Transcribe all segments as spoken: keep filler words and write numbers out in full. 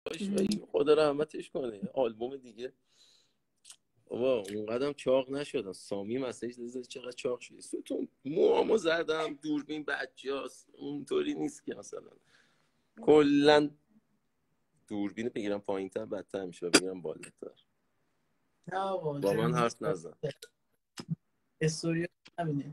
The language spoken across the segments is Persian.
خدا رحمتش کنه. آلبوم دیگه بابا اونقدرم چاق نشدم. سامی مسیج داده چقدر چاق شدی. ستون موامو زدم دوربین بچه‌هاست اونطوری نیست که مثلا کلا دوربین بگیرم پایین‌تر بدتر میشه بگیرم بالاتر. با من حرف نزن. استوری نبینه.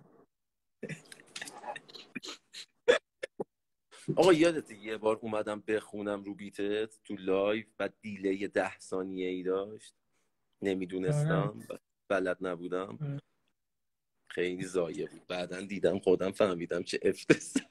آقا یادته یه بار اومدم بخونم رو بیتت تو لایف بعد دیلی ده ثانیه ای داشت نمیدونستم بلد نبودم خیلی ضایع بود. بعدن دیدم خودم فهمیدم چه افتضاح.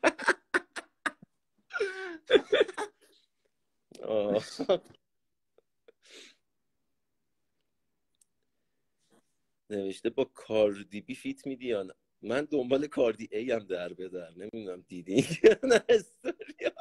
نوشته با کاردی بی فیت میدی یا نه؟ من دنبال کاردی ای هم در به در نمیدونم دیدی نه استوریا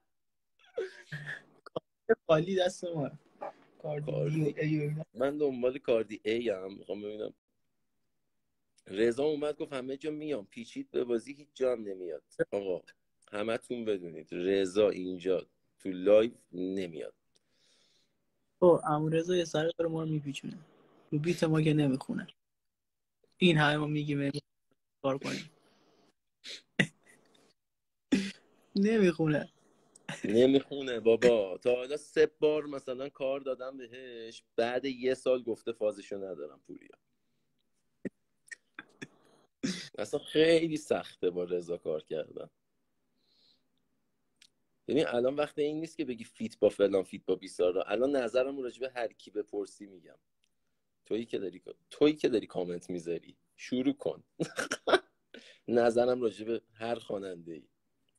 خالی دست ما کاردی ای. من دنبال کاردی ای هم میخوام ببینم. رضا اومد گفت همه جا میام پیچید به بازی هیچ جا هم نمیاد. آقا همه تون بدونید رضا اینجا تو لایو نمیاد. او عمو رضا یه سر داره ما رو میپیچونه رو بیت ما که نمیخونه. این همه ما میگیم کار کنیم نمیخونه نمیخونه بابا. تا حالا سه بار مثلا کار دادم بهش بعد یه سال گفته فازشو ندارم پوریا. اصلا خیلی سخته با رضا کار کردن. یعنی الان وقت این نیست که بگی فیت با فلان فیت با بیسارا. الان نظرم راجع به هر کی بپرسی میگم. تویی که داری تویی که داری کامنت میذاری شروع کن. نظرم راجع به هر خواننده ای.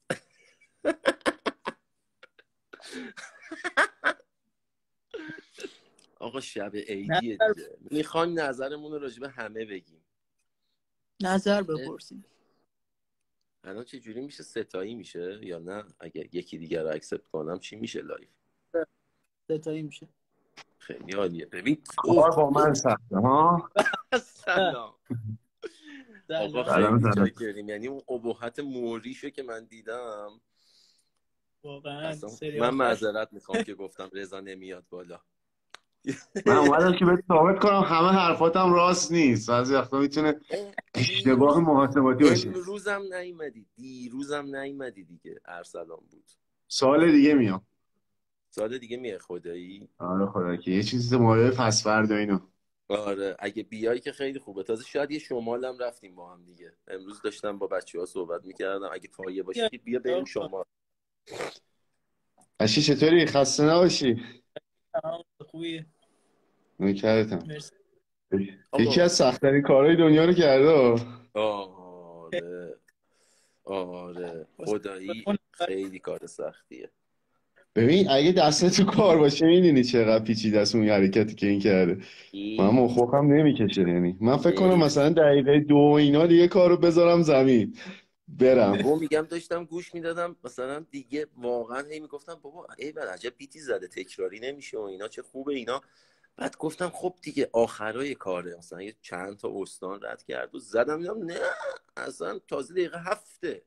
آقا شب عیدیه دیگه میخوایم نظرمون رو راجع به همه بگیم. نظر بپرسیم. الان چه جوری میشه ستایی میشه یا نه اگه یکی دیگر رو اکسپت کنم چی میشه لایف؟ ستایی میشه. خیلی عالیه. ببین کار با من سخته ها. سلام آقا خیلی چاکریم. یعنی اون ابهت موریشو که من دیدم واقعا من معذرت میخوام که گفتم رضا نمیاد بالا. من اومدم که بهت ثابت کنم همه حرفاتم راست نیست. بعضی وقتا میتونه اشتباه محاسباتی باشه. امروزم نیومدی دیروزم نیومدی دیگه. ارسلان بود. سال دیگه میام. سال دیگه میای خدایی؟ آره خدا که یه چیزی مایه پس فردا اینو. آره اگه بیای که خیلی خوبه. تازه شاید یه شمال هم رفتیم با هم دیگه. امروز داشتم با بچه‌ها صحبت میکردم اگه پایه باشی بیا بریم شمال. اشی چطوری؟ خسته نباشی. خوبی؟ نکردتم. یکی از سخت‌ترین کارهای دنیا رو کرده. آره آره خدایی خیلی کار سختیه. ببین اگه دستت تو کار باشه میدونی چقدر پیچیده است اون حرکتی که این کرده. من مخم نمیکشه. یعنی من فکر کنم مثلا دقیقه دو اینا دیگه کارو بذارم زمین برم. با میگم داشتم گوش میدادم مثلا دیگه واقعا هی میگفتم بابا ای بابا عجب بیتی زده تکراری نمیشه و اینا چه خوبه اینا. بعد گفتم خب دیگه آخرای کاره مثلا یه چند تا استان رد کرد و زدم دیدم نه اصلا تازه دقیقه هفته.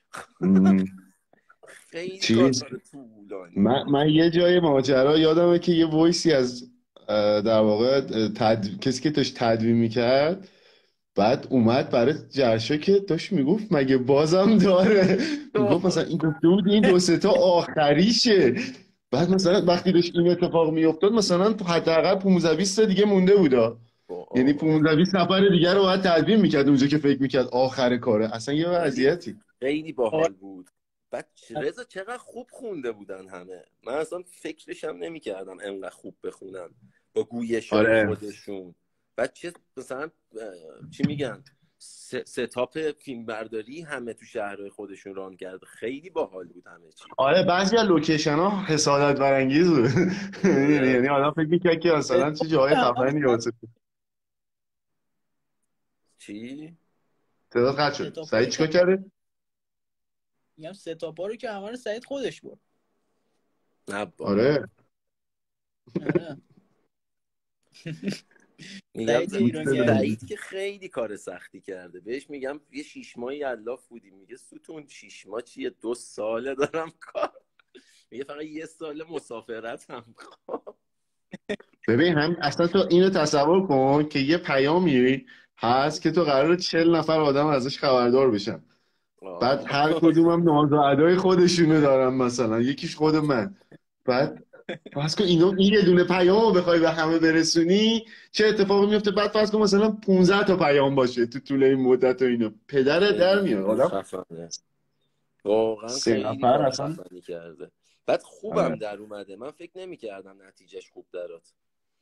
خیلی چیز کار طولانی. من, من یه جای ماجرا یادمه که یه وایسی از در واقع تد... کسی که داشت تدوین میکرد بعد اومد برای جرشا که داشت میگفت مگه بازم داره. میگفت مثلا این گفته بود این دو سه تا آخریشه. بعد مثلا وقتی داشت این اتفاق میافتاد مثلا حداقل پانزده بیست تا دیگه مونده بودا. یعنی پانزده بیست نفر دیگه رو باید تدوین میکرد اونجا که فکر میکرد آخر کاره. اصلا یه وضعیتی خیلی باحال بود. بعد رضا چقدر خوب خونده بودن همه. من اصلا فکرشم نمیکردم انقدر خوب بخونن با گویشای آره. خودشون. بعد چه مثلا چی میگن ستاپ فیلم برداری همه تو شهرهای خودشون ران کرد. خیلی باحال بود همه چی. آره بعضی از لوکیشن ها حسادت برانگیز بود. یعنی آدم فکر می‌کرد که مثلا چه جای خفنی واسه چی؟ تعداد قطع شد. سعید چیکار کرده؟ میگم ستاپا رو که همه رو سعید خودش برد. نه آره. میگم سعید که خیلی کار سختی کرده. بهش میگم یه شیش ماهی الاف بودیم میگه ستون شیش ماه چیه دو ساله دارم کار. میگه فقط یه سال مسافرت هم. ببین هم اصلا تو اینو تصور کن که یه پیامی هست که تو قراره چهل نفر آدم ازش خبردار بشن، بعد هر کدوم هم ناز و ادای خودشونو دارن، مثلا یکیش خود من. بعد فرض کن اینو این یه دونه پیامو بخوای به همه برسونی چه اتفاقی میفته؟ بعد فرض کن مثلا پانزده تا پیام باشه تو طول این مدت و اینو پدرت در میاد آدم. واقعا سه خیلی نفر کار اصلا خفنی کرده. بعد خوبم آره در اومده، من فکر نمی‌کردم نتیجهش خوب درات.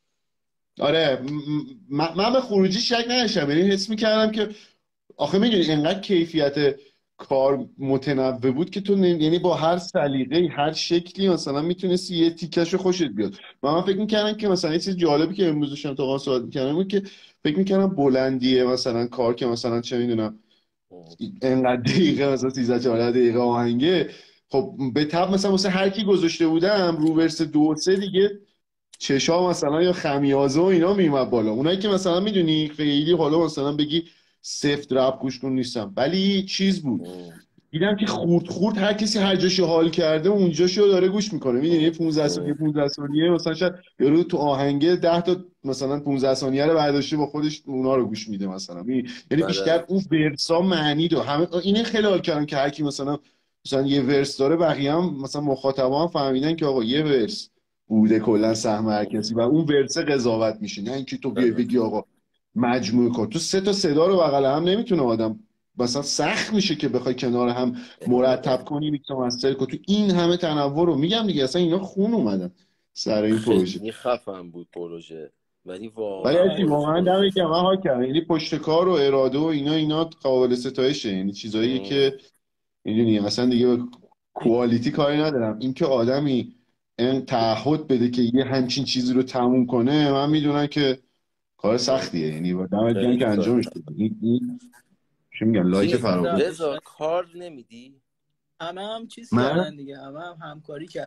آره م- م- من من به خروجی شک نداشتم، یعنی حس میکردم که آخه میدونی اینقدر کیفیت کار متنوع بود که تو نمی- یعنی با هر سلیقه‌ای هر شکلی مثلا میتونستی یه تیکشو خوشت بیاد. و من فکر میکردم که مثلا یه چیز جالبی که امروز داشتم تو صحبت میکردم بود که فکر میکردم بلندیه مثلا کار که مثلا چه میدونم اینقدر دقیقه مثلا سیزده چهارده دقیقه آهنگه، خب به تب مثلا مثلا هر کی گذاشته بودم رو ورس دو و سه دیگه چشا مثلا یا خمیازه و اینا میومد بالا. اونایی که مثلا میدونی خیلی حالا مثلا بگی سفت رپ گوش کن نیستم، ولی چیز بود دیدم که خورد خورد هر کسی هر جاشو حال کرده اونجاشو داره گوش میکنه. میدونی پانزده ثانیه پانزده ثانیه مثلا شاید یارو تو آهنگه ده تا مثلا پانزده ثانیه رو برداشته با خودش اونا رو گوش میده مثلا. می- یعنی بیشتر اون ورسا معنی دو همه اینه خیلی حال کردم که هر کی مثلا مثلا یه ورس داره بقیه هم مثلا مخاطبا هم فهمیدن که آقا یه ورس بوده کلا سهم هر کسی و اون ورس قضاوت میشه، نه اینکه تو بیای بگی آقا مجموعه کن. تو سه تا صدا رو بغل هم نمیتونه آدم مثلا سخت میشه که بخوای کنار هم مرتب کنی میکس و مستر کنی. تو این همه تنوع رو میگم دیگه اصلا اینا خون اومدن سر این پروژه. خیلی خفن بود پروژه، ولی ولی واقعا اصلا پروژه واقعا پروژه دمت گرم، خفن. من حال کردم. یعنی پشت کار و اراده و اینا اینا قابل ستایشه، یعنی چیزایی که میدونی مثلا دیگه کوالیتی کاری ندارم، اینکه آدمی این تعهد بده که یه همچین چیزی رو تموم کنه من میدونم که کار سختیه، یعنی با دمت گرم که خیلی کار انجامش سخت. بدی. این این چی میگن لایک چیز فراوون. رضا کار نمیدی؟ همه هم چیز من کردن دیگه، همه هم همکاری کردن.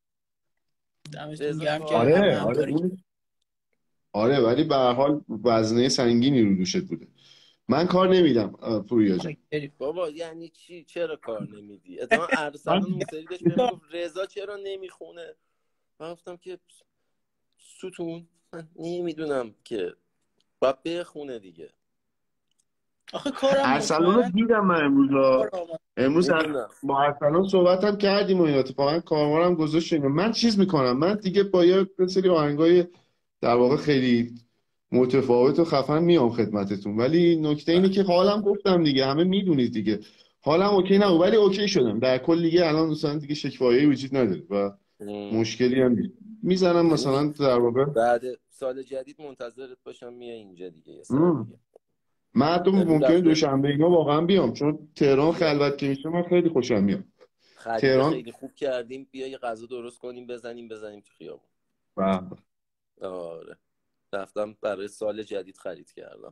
دمشون رضا گرم که کار همه آره آره همکاری کردن. نمیدی؟ اون آره ولی به هر حال وزنه سنگینی رو دوشت بوده. من کار نمیدم پوریا جان. بابا یعنی چی؟ چرا کار نمیدی؟ اتفاقا من ارسلان اون سری داشت بهم میگفت رضا چرا نمیخونه. من گفتم که ستون من نمیدونم که باید بخونه دیگه. آخه کارم ارسلان رو مطمئنا دیدم من امروز کار آماده. امروز میدونم با ارسلان صحبت هم کردیم و اینا، اتفاقا کارمارم گذاشت اینا. من چیز میکنم، من دیگه با یه سری آهنگای در واقع خیلی متفاوت و خفن میام خدمتتون، ولی نکته اینه که حالم گفتم دیگه همه میدونید دیگه حالم اوکی نبود ولی اوکی شدم در کل دیگه. الان مثلا دیگه شکوایه‌ای وجود نداره و مشکلی هم نیست. میزنم مثلا در واقع بعد سال جدید منتظرت باشم میای اینجا دیگه یه سر مم. دیگه. من حتی امروز ممکنه رفته دوشنبه اینا واقعا بیام، چون تهران بیا خلوت که میشه من خیلی خوشم میاد. خرید تهران خیلی خوب کردیم، بیا یه غذا درست کنیم بزنیم بزنیم تو خیابون. و آره رفتم برای سال جدید خرید کردم.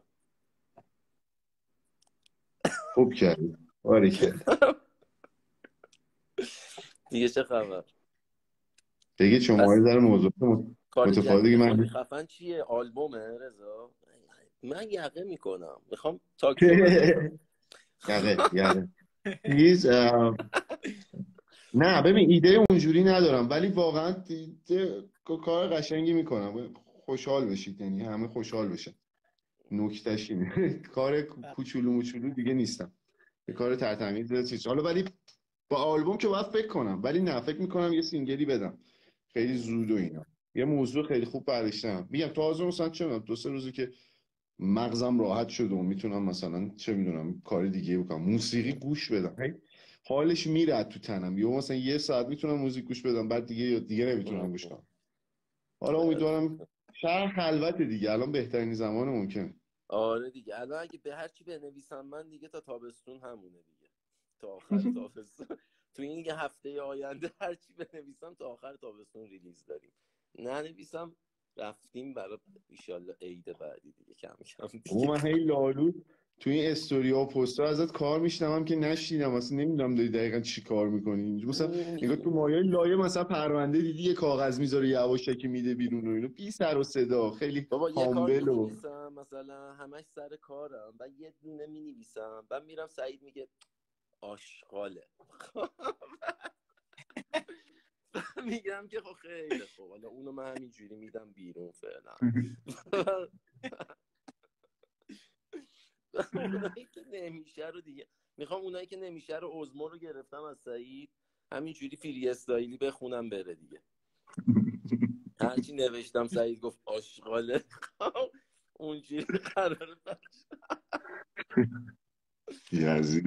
خوب کردی آره کرد. دیگه چه خبر؟ بگید شما پس یه ذره موضوع کار متفاوتی جدید که خیلی من خفن چیه؟ آلبومه رضا؟ من یقه میکنم میخوام تاک شو بزنم. یقه یقه چیز اه، نه ببین ایده اونجوری ندارم ولی واقعا دیده کار قشنگی میکنم، خوشحال بشید یعنی همه خوشحال بشن. نکتهش اینه. کار کوچولو موچولو دیگه نیستم، یه کار ترتمیز چیز. حالا ولی با آلبوم که باید فکر کنم، ولی نه فکر میکنم یه سینگلی بدم خیلی زود و اینا. یه موضوع خیلی خوب برداشتم میگم تازه مثلا چه میدونم دو سه روزی که مغزم راحت شد و میتونم مثلا چه میدونم کار دیگه بکنم، موسیقی گوش بدم هی حالش میره تو تنم، یا مثلا یه ساعت میتونم موزیک گوش بدم بعد دیگه دیگه نمیتونم گوش کنم. حالا امیدوارم شهر خلوت دیگه الان بهترین زمان ممکن. آره دیگه الان اگه به هر چی بنویسم من دیگه تا تابستون همونه دیگه، تا آخر تابستون. تو این یه هفته آینده هر چی بنویسم تا آخر تابستون ریلیز داریم. ننویسم رفتیم برای ایشالله عید بعدی دیگه کم کم او دیگه. من هی لالو تو این استوریا و پوستر ازت کار میشنوم که نشیدم اصلا نمیدونم داری دقیقا چی کار میکنی. مثلا نگاه تو مایه لایه مثلا پرونده دیدی یه کاغذ میذاره یواشکی میده بیرون و اینو بی سر و صدا خیلی بابا یه کار هامبل و مینویسم مثلا همش سر کارم و یه دونه مینویسم بعد میرم سعید میگه آشغاله. میگم که خب خیلی خوب، حالا اونو من همینجوری میدم بیرون فعلا. اونایی که نمیشه رو دیگه میخوام، اونایی که نمیشه رو اوزمو رو گرفتم از سعید، همینجوری فری استایلی بخونم بره دیگه. هرچی نوشتم سعید گفت آشغاله، اونجوری قراره بشه. یزید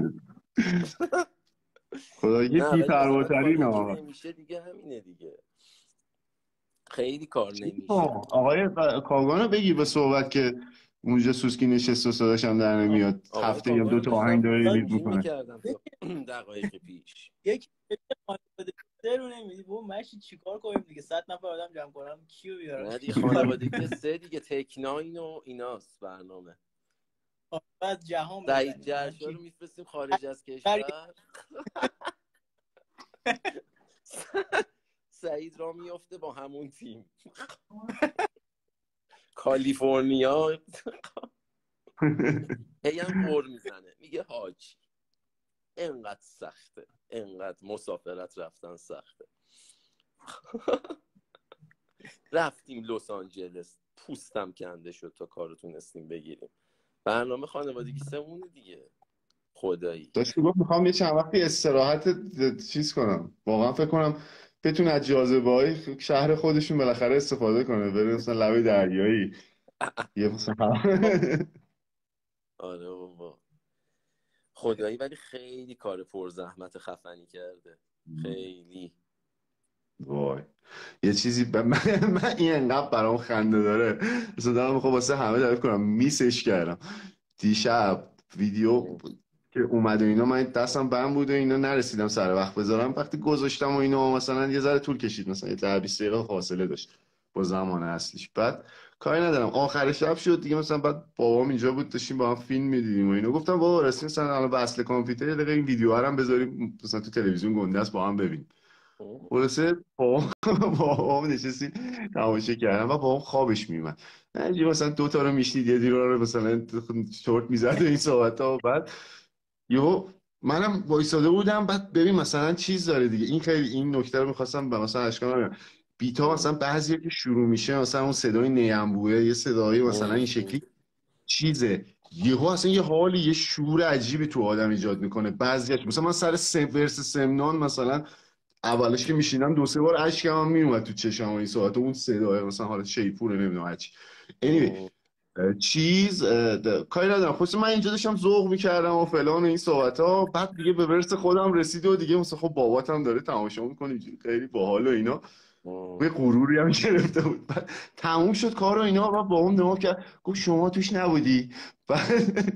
خدا یه نه بی ولی مثلا پرواترین کاری ها. که نمیشه دیگه همینه دیگه، خیلی کار نمیشه. آقای کاگانو بگی به صحبت که اونجا سوسکی نشست و صداش هم در نمیاد، هفته یا دو تا آهنگ داره ریلیز میکنه. میکردم دقایق پیش یک خانواده سه رو نمیدی با مشی چیکار کنیم دیگه، صد نفر آدم جمع کنم کیو بیارم؟ نه دیگه خانوادگی سه دیگه، تکناین و ایناست برنامه. بعد جهان سعید جرشا رو میفرستیم خارج از کشور. سعید را میفته با همون تیم کالیفرنیا. هی هم قور میزنه میگه حاج انقدر سخته، انقدر مسافرت رفتن سخته. رفتیم لس آنجلس، پوستم کنده شد تا کارو تونستیم بگیریم. برنامه خانوادگی سمونه دیگه. خدایی داشت گفت میخوام یه چند وقتی استراحت چیز کنم، واقعا فکر کنم بتونه از جاذبه‌های شهر خودشون بالاخره استفاده کنه، بره مثلا لبه دریایی یه مثلا. آره بابا خدایی، ولی خیلی کار پرزحمت خفنی کرده، خیلی. وای یه چیزی ب... من, من این انقدر برام خنده داره، مثلا دارم میخوام واسه همه تعریف کنم، میسش کردم دیشب ویدیو که اومد و اینا، من دستم بند بود و اینا نرسیدم سر وقت بذارم، وقتی گذاشتم و اینا مثلا یه ذره طول کشید، مثلا یه ده بیست دقیقه فاصله داشت با زمان اصلیش. بعد کاری ندارم آخر شب شد دیگه، مثلا بعد بابام اینجا بود داشتیم با هم فیلم میدیدیم و اینا، گفتم بابا رسید مثلا الان به اصل کامپیوتر یه دقیقه این ویدیوها رو هم بذاریم مثلا تو تلویزیون گنده است با هم ببینیم. خلاصه بابام بابام نشستی تماشا کردن و بابام خوابش میومد، اینجوری مثلا دو تا رو میشنید یه دیگه رو مثلا شورت میزد و این صحبت‌ها. بعد یهو منم وایساده بودم، بعد ببین مثلا چیز داره دیگه، این خیلی این نکته رو می‌خواستم به مثلا اشکال بگم، بیتا مثلا بعضیا که شروع میشه مثلا اون صدای نیمبوئه، یه صدایی مثلا این شکلی چیزه، یهو اصلا یه حالی یه شعور عجیبی تو آدم ایجاد میکنه. بعضیاش مثلا من سر سم ورس سمنان مثلا اولش که میشینم دو سه بار اشکم هم میومد تو چشم و این صحبت، اون صدای مثلا حالا شیپوره نمیدونم هرچی. anyway چیز کاری ندارم، خصوصا من اینجا داشتم ذوق میکردم و فلان و این صحبت ها، بعد دیگه به ورس خودم رسید و دیگه مثلا خب بابات هم داره تماشا میکنه خیلی باحال و اینا، یه غروری هم گرفته بود. بعد تموم شد کار و اینا، بعد با اون نگاه کرد گفت شما توش نبودی. بعد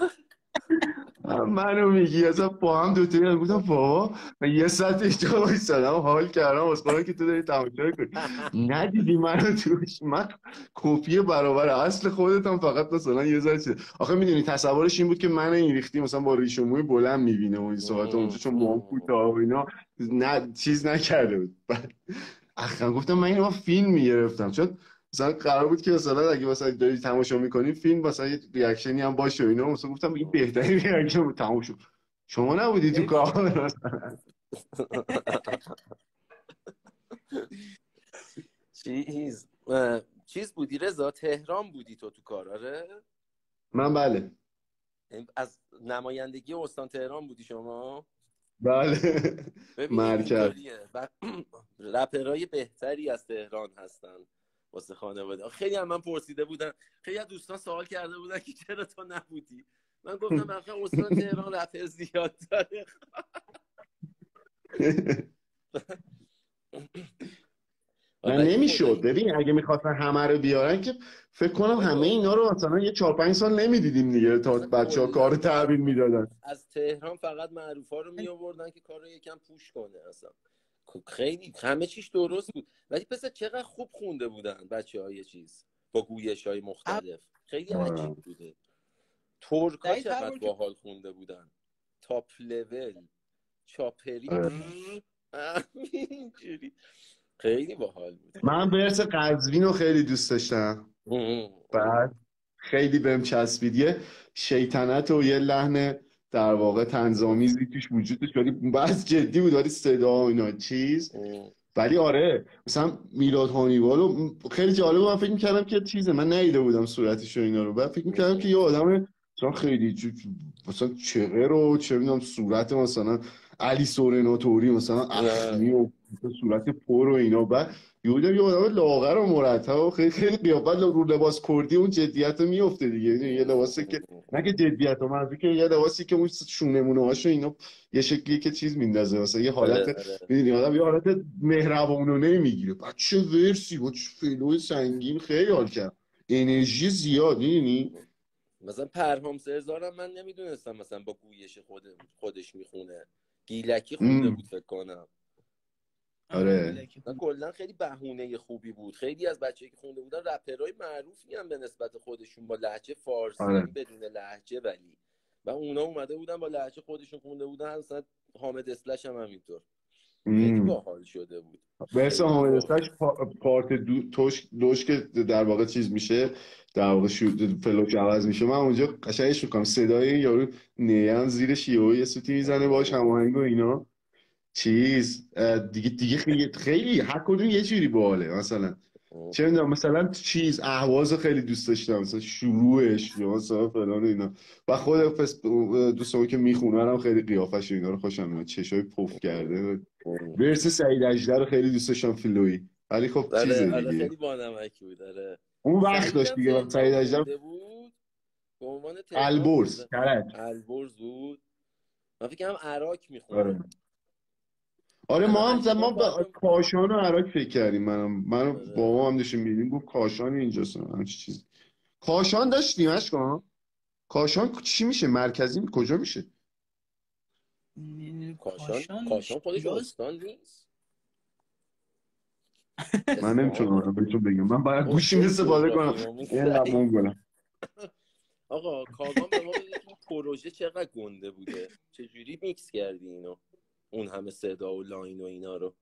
منو میگی اصلا با هم دوتایی هم گفتم بابا من یه ساعت اینجا وایسادم حال کردم واسه که تو داری تماشا کنی ندیدی منو توش. من کپی برابر اصل خودت هم فقط مثلا یه ذره چیز. آخه میدونی تصورش این بود که من این ریختی مثلا با ریش و موی بلند میبینه و این صحبت اونجا چون موام کوتاه و اینا نه چیز نکرده بود. بعد اخرا گفتم من اینو فیلم میگرفتم، چون مثلا قرار بود که مثلا اگه مثلا داری تماشا میکنی فیلم مثلا یه ریاکشنی هم باشه و اینا، مثلا گفتم این بهترین ریاکشن بود تموم شد. شما نبودی تو کار مثلا؟ چیز چیز بودی رضا، تهران بودی تو تو کار؟ آره من بله. از نمایندگی استان تهران بودی شما؟ بله ببین مرکز اینطوریه رپرای بهتری از تهران هستن واسه خانواده. خیلی هم من پرسیده بودن، خیلی از دوستان سوال کرده بودن که چرا تو نبودی. من گفتم بخاطر استان تهران رپر زیاد داره. نه نمیشد. ببین اگه میخواستن همه رو بیارن که فکر کنم همه اینا رو مثلا یه چهار پنج سال نمیدیدیم دیگه تا بچه‌ها کار تحویل میدادن. از تهران فقط معروفا رو می آوردن که کارو یکم پوش کنه. اصلا خیلی همه چیش درست بود، ولی پس چقدر خوب خونده بودن بچه‌های چیز با گویش‌های مختلف، خیلی عجیب بوده. ترکا چقدر باحال خونده بودن، تاپ لول چاپری اینجوری خیلی باحال بود. من ورس قزوین رو خیلی دوست داشتم، بعد خیلی بهم چسبید، یه شیطنت و یه لحن در واقع طنزآمیزی توش وجود داشت، ولی بعض جدی بود، ولی صدا و اینا چیز ولی آره مثلا میلاد هانیبالو خیلی جالبه. من فکر میکردم که چیزه، من ندیده بودم صورتش و اینا رو، بعد فکر میکردم که یه آدم مثلا خیلی چ- چ- مثلا چغه رو چه میدونم صورت مثلا علی سورناتوری مثلا نه اخمی و صورت پر و اینا، بعد یه یه آدم لاغر و مرتب و خیلی خیلی قیافت رو لباس کردی اون جدیت رو میفته دیگه. یعنی یه لباسی که نه که جدیت رو منظور که یه لباسی که اون شونه مونه هاشو اینا یه شکلی که چیز میندازه مثلا یه آره حالت، آره میدونی آدم یه حالت مهربونانه میگیره. بعد چه ورسی با چه فلو سنگین، خیلی حال کرد، انرژی زیاد میدونی. مثلا پرهام سرزارم من نمیدونستم مثلا با گویش خود خودش میخونه، گیلکی خونده بود فکر کنم. آره آره گیلکی نه خوند. کلا خیلی بهونه خوبی بود. خیلی از بچه‌ای که خونده بودن رپرهای معروفی هم به نسبت خودشون با لهجه فارسی، آره یعنی بدون لهجه، ولی و اونا اومده بودن با لهجه خودشون خونده بودن. مثلا حامد اسلش هم همینطور، خیلی ام. باحال شده بود، مثل خیلی حامد باحال. اسمش پا- پارت دو توش دوش که در واقع چیز میشه، در واقع شو فلوش عوض میشه، من اونجا قشنگش میکنم صدای این یارو نیام زیرش یهو یه سوتی میزنه باش هماهنگ و اینا چیز اه، دیگه دیگه خیلی خیلی هر کدوم یه جوری باحاله. مثلا چه میدونم مثلا چیز اهواز رو خیلی دوست داشتم، مثلا شروعش یا مثلا فلان و اینا. و خود پس دوستان که میخونن هم خیلی قیافش و اینا رو خوشم میاد، چشای پف کرده. ورس سعید اجدر رو خیلی دوست داشتم فیلوی، ولی خب آره چیزه آره دیگه خیلی بانمکی بود. آره اون وقت داشت سعیدم دیگه. من تهران سعید اجدر خونده بود به عنوان تهران البرز خونده. کرج. البرز بود. من فکر کنم عراق آره میخونه. آره الان ما هم علیرام ما به پایین. کاشان و عراق فکر کردیم. منم من آره بابا هم داشتیم می‌دیدیم گفت کاشان اینجاست همچین چیز. کاشان داشتیم اشکان. کاشان چی میشه مرکزی کجا میشه؟ ن- کاشان کاشان کاشان خودش شیراز. استان نیست؟ من نمیتونم اصفهانه. الان بهتون بگم، من باید او گوشیم خیلی استفاده کنم جغرافیامون اینقدر ضعیفه. مونگلم. آقا کاوان به ما بگه که این پروژه چقدر گنده بوده، چجوری میکس کردی اینو، اون همه صدا و لاین و اینا رو.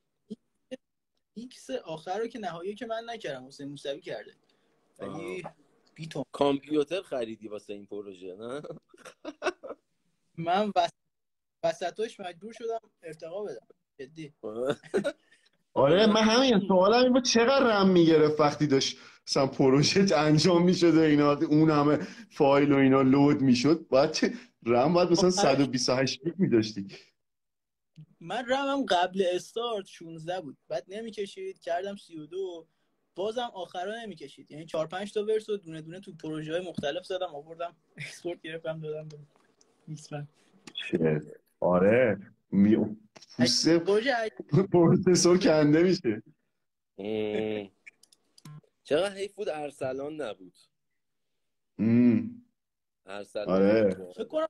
ایکس آخر رو که نهایی که من نکردم، حسین موسوی کرده، آه. ولی بیتون کامپیوتر خریدی واسه این پروژه نه؟ من وس... وسطاش مجبور شدم ارتقا بدم جدی. آره من من همین سوالم این بود چقدر رم میگرفت وقتی داشت مثلا پروژه انجام میشد و اینا، اون همه فایل و اینا لود میشد، باید چه رم باید مثلا آخرش صد و بیست و هشت گیگ میداشتی. من رمم قبل استارت شانزده بود، بعد نمیکشید کردم سی و دو، بازم آخرا نمیکشید، یعنی چهار پنج تا ورس رو دونه دونه تو پروژه های مختلف زدم آوردم اکسپورت گرفتم دادم به ایسلند. چه آره می... پوست پروژه عجیب. پروسسور کنده میشه. ام. چقدر حیف بود ارسلان نبود. ام. ارسلان خیلی آره فکر باحال بود. کنم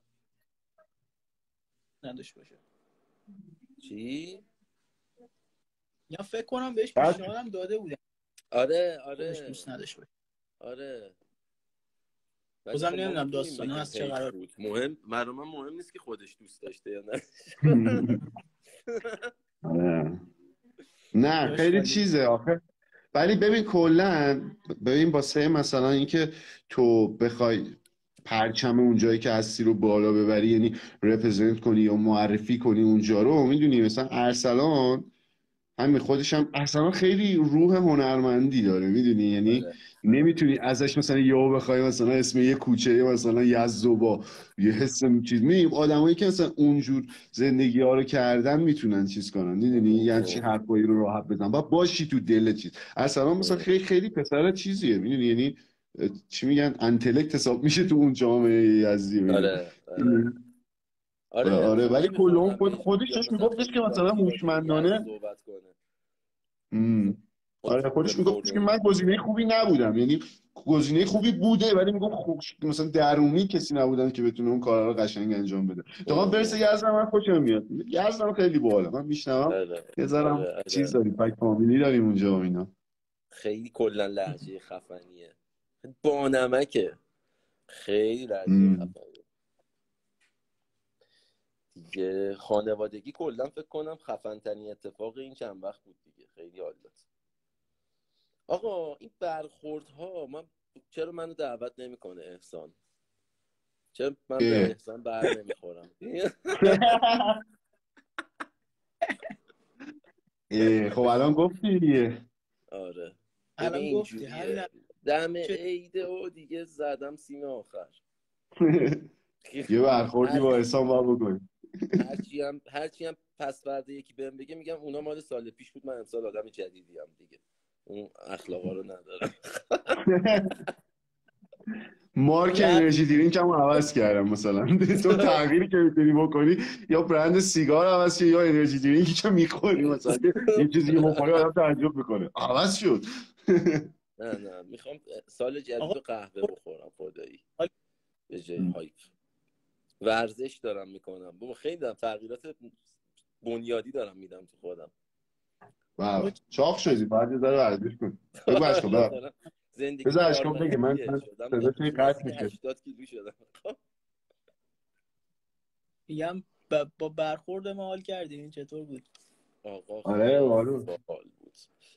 نداشت باشه، چی؟ یا فکر کنم بهش بعد پیشنهادم داده بودم آره خودش آره دوست نداشت باشه. آره. ولی بازم خب ما نمیدونم میتونیم داستانه بگیم از چه حیف قرار. بود. مهم برای من مهم نیست که خودش دوست داشته یا نه. آره. نه جاش خیلی خالی. چیزه آخه. ولی ببین کلا ببین واسه مثلا اینکه تو بخوای پرچم اون جایی که هستی رو بالا ببری، یعنی رپرزنت کنی یا معرفی کنی اونجا رو، میدونی مثلا ارسلان همین خودش هم اصلا خیلی روح هنرمندی داره میدونی، یعنی آره نمیتونی ازش مثلا یهو بخوای مثلا اسم یه کوچه مثلا یزدوبا یه حس چیز می آدمایی که مثلا اونجور زندگی ها رو کردن میتونن چیز کنن میدونی، یعنی چی حرفایی رو راحت بزنن و باشی تو دل چیز. اصلا مثلا خیلی خیلی پسر چیزیه میدونی، یعنی اه، چی میگن انتلکت حساب میشه تو اون جامعه یزدی و اینا. آره آره آره آره مثلا ولی کلون نمیخوردم خود بهش خودش بیاد داشت مثلا میگفتش خیلی که مثلا راحت راجع به یزد هوشمندانه. صحبت کنه. امم. آره خودشو خودش میگفتش که پررو. من گزینه خوبی نبودم، یعنی گزینه خوبی بوده ولی میگم خوب مثلا درونی کسی نبودم که بتونه اون کارا رو قشنگ انجام بده. تا من برسه یزدم من خوشم میاد، یزدم خیلی باحاله من میشنوم. آره یه ذرم آره چیز آره داریم پک فامیلی داریم اونجا و اینا. خیلی کلا لهجه خفنیه، بانمکه، خیلی لهجه امم. خفنیه دیگه. خانوادگی کلا فکر کنم خفن ترین اتفاق این چند وقت بود دیگه، خیلی حال داد. آقا این برخوردها، من چرا منو دعوت نمیکنه احسان؟ چرا من به اه. احسان بر نمیخورم؟ اه، خب الان گفتی دیگه. آره ببین الان گفتی همین اینجوریه دم چه عیده و دیگه زدم سیم آخر. یه برخوردی هر با حسام با بکنی. هرچی هم هرچی هم پس فرده یکی بهم بگه میگم اونا مال سال پیش بود، من امسال آدم جدیدی هم دیگه اون اخلاقا رو ندارم. مارک در انرژی درینک هم عوض کردم مثلا. تو تغییری که میتونی بکنی یا برند سیگار عوض کنی یا انرژی درینکی که میخوری مثلا یه چیزی که بخوری آدم تعجب میکنه عوض شد. نه نه میخوام سال جدید آقا رو قهوه بخورم خدایی حالا به جای هایپ. ورزش دارم میکنم بابا، خیلی دارم تغییرات بنیادی دارم میدم تو خودم. آقا واو چه- چاق شدی بعد یه ذره ورزش کن. بگو اشکال حالا ببر. دارم زندگی بذار اشکال بگه من پارلمانیه من شدم، صدا توی امروز قطع نزدیک میشه. هشتاد کیلو شدم. میگم با با برخورد ما حال کردی این چطور بود؟ آقا آره خیلی والو باحال بود،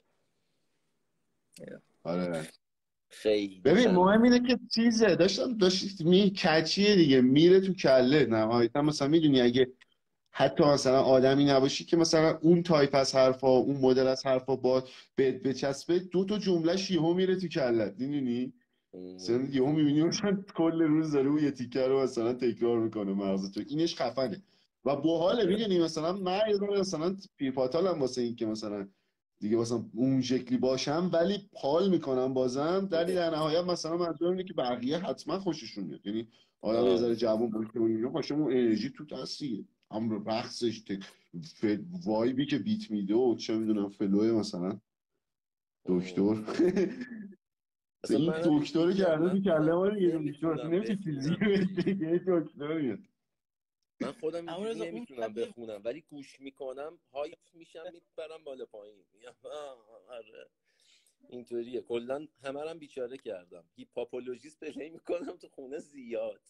آره. خیلی ببین مهم خندیدم. اینه که چیزه داشتم داشت می کچیه دیگه میره تو کله نهایتا. مثلا میدونی اگه حتی مثلا آدمی نباشی که مثلا اون تایپ از حرفا اون مدل از حرفا با بهت بچسبه، دو تا جملهش یهو میره تو کلت میدونی. مثلا یهو میبینی مثلا کل روز داره اون یه تیکر رو مثلا تکرار میکنه مغز تو، اینش خفنه و باحاله. میدونی مثلا من یه دونه مثلا پیرپاتالم واسه این که مثلا دیگه مثلا اون شکلی باشم ولی حال میکنم بازم، در در نهایت مثلا منظورم اینه که بقیه حتما خوششون میاد. یعنی آدم یه ذره جوون باشه و اینا باشه اون انرژی تو هست دیگه، هم رقصش تک- ف... وایبی که بیت میده و چه میدونم فلوه مثلا دکتر. اصلا این منم دکتر رو اینجوریم، کرده من تو کله خودم ما دیگه دکتر اصلا نمیتونم نمیشه چیزی بخونم بهش هی. بگی، یه دکتر میاد. من خودم اما اینجوری رضا اون نمیتونم شب یه بخونم ولی گوش میکنم هایپ میشم میپرم بالا پایین. میگم آه، آره اینطوریه. کلا همه رو هم بیچاره کردم، هیپاپولوژیست پلی میکنم تو خونه زیاد.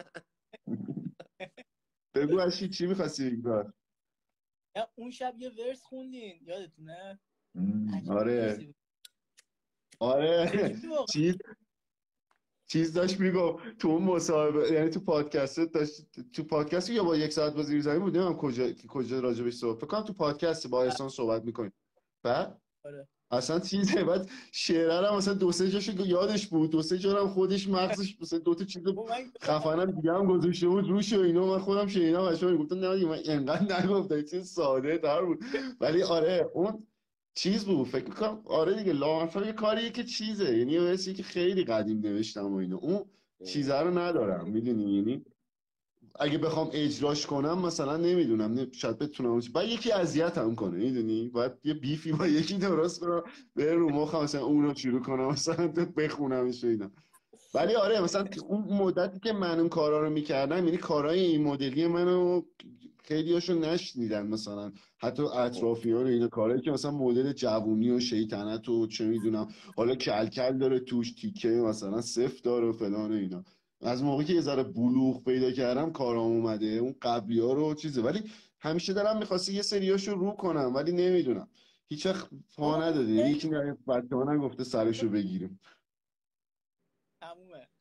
بگو اشی چی میخواستی بگی؟ یا اون شب یه ورس خوندین یادتونه؟ مم، عجب ورسی آره بود. آره. چجوری واقعا؟ چیز چیز داشت میگفت تو اون مصاحبه، یعنی تو پادکست داشت، تو پادکست یا با یک ساعت با زیر زمین بود نمیدونم کجا کجا راجبش صحبت، فکر کنم تو پادکست با احسان صحبت میکنیم. بعد آره اصلا چیزه بعد شعره هم مثلا دو سه جاشو یادش بود، دو سه جا هم خودش مغزش مثلا دو تا چیز خب من خفنم دیگه هم گذاشته بود روش و اینا. من خودم شنیدم و شما میگفتم نه دیگه من اینقدر نگفتم، چیز ساده تر بود ولی آره اون چیز بود. فکر کنم آره دیگه لامصب یه کاریه که چیزه، یعنی یه حسی که خیلی قدیم نوشتم و اینا، اون چیزه رو ندارم میدونی. یعنی اگه بخوام اجراش کنم مثلا نمیدونم نه شاید بتونم بعد یکی اذیتم کنه میدونی، باید یه بیفی با یکی درست کنم به رو مخم مثلا اون رو شروع کنم مثلا بخونمش و اینا. ولی آره مثلا اون مدتی که من اون کارا رو میکردم، یعنی کارهای این مدلی منو خیلی هاشون نشنیدن، مثلا حتی اطرافیان اینا، کارهایی که مثلا مدل جوونی و شیطنت و چه میدونم حالا کلکل داره توش تیکه مثلا صفر داره و فلان و اینا. از موقعی که یه ذره بلوغ پیدا کردم کارام اومده اون قبلی ها رو چیزه، ولی همیشه دارم میخواستی یه سریاشو رو کنم ولی نمیدونم هیچ وقت پا آقا نداده. یعنی خیلی یکی بچه ها نگفته سرشو بگیریم. تمومه.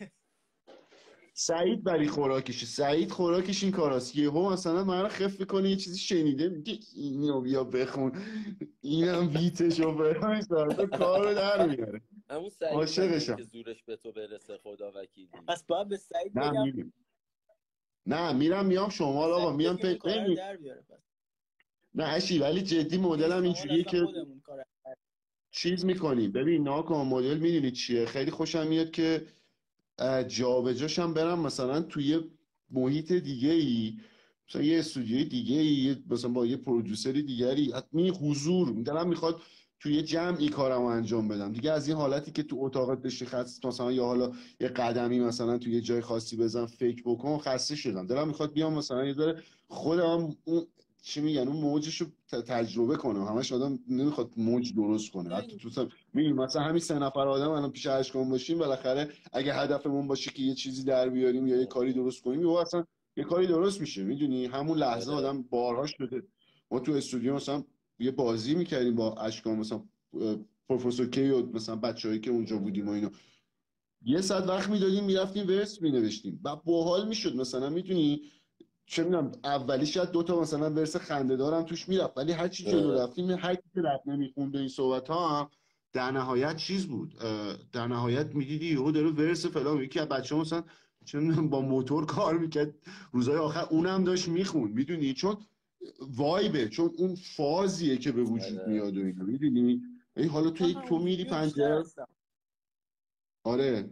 سعید برای خوراکشه، سعید خوراکش این کاراست. یهو مثلا من رو خف کنه یه چیزی شنیده میگه اینو بیا بخون، اینم بیتشو برام تو کارو در میاره. همون سعید همینه که عاشقشم. زورش به تو برسه خدا وکیلی. پس باید به سعید نه بگم، میریم نه میرم میام به شمال آقا سعید میام بگیم این پی کارا رو ببین. در بیاره. پس نه اشی ولی جدی این مدلم شمال اینجوریه اصلا که خودمون کار چیز میکنیم. ببین ناکن مدل میدونی چیه، خیلی خوشم میاد که جابجاش هم برم مثلا توی محیط دیگه ای، مثلا یه استودیوی دیگه ای مثلا با یه پرودوسری دیگری، حتمی حضور دلم میخواد توی جمعی کارم رو انجام بدم دیگه. از این حالتی که تو اتاقت بشی خاص مثلا یا حالا یه قدمی مثلا توی یه جای خاصی بزن فکر بکن، خسته شدم. دلم میخواد بیام مثلا یه ذره خودم اون چی میگن اون موجش رو ت- تجربه کنم. همش آدم نمیخواد موج درست کنه، حتی داریم. تو سم... میگی مثلا همین سه نفر آدم الان پیش اشکان باشیم بالاخره اگه هدفمون باشه که یه چیزی در بیاریم یا یه کاری درست کنیم یا اصلا یه کاری درست میشه میدونی همون لحظه. آره آدم بارها شده ما تو استودیو مثلا یه بازی میکردیم با اشکان مثلا اه، پروفسور کی و مثلا بچه‌ای که اونجا بودیم و اینا، یه ساعت وقت میدادیم میرفتیم ورس مینوشتیم و باحال میشد مثلا میدونی. چه میدونم اولی شاید دو تا مثلا ورس خنده‌دارم توش میرفت، ولی هر چی جلو اه. رفتیم هر کی که رپ نمیخوند این صحبت ها هم در نهایت چیز بود. اه، در نهایت میدیدی یهو داره ورس فلان، یکی از بچه‌ها مثلا چه میدونم با موتور کار میکرد روزهای آخر اونم داشت میخوند، میدونی، چون وایبه، چون اون فازیه که به وجود آره. میاد و اینا، میدونی. ای حالا من تو تو میری اونجوری و بیشتر پنجره. هستم. آره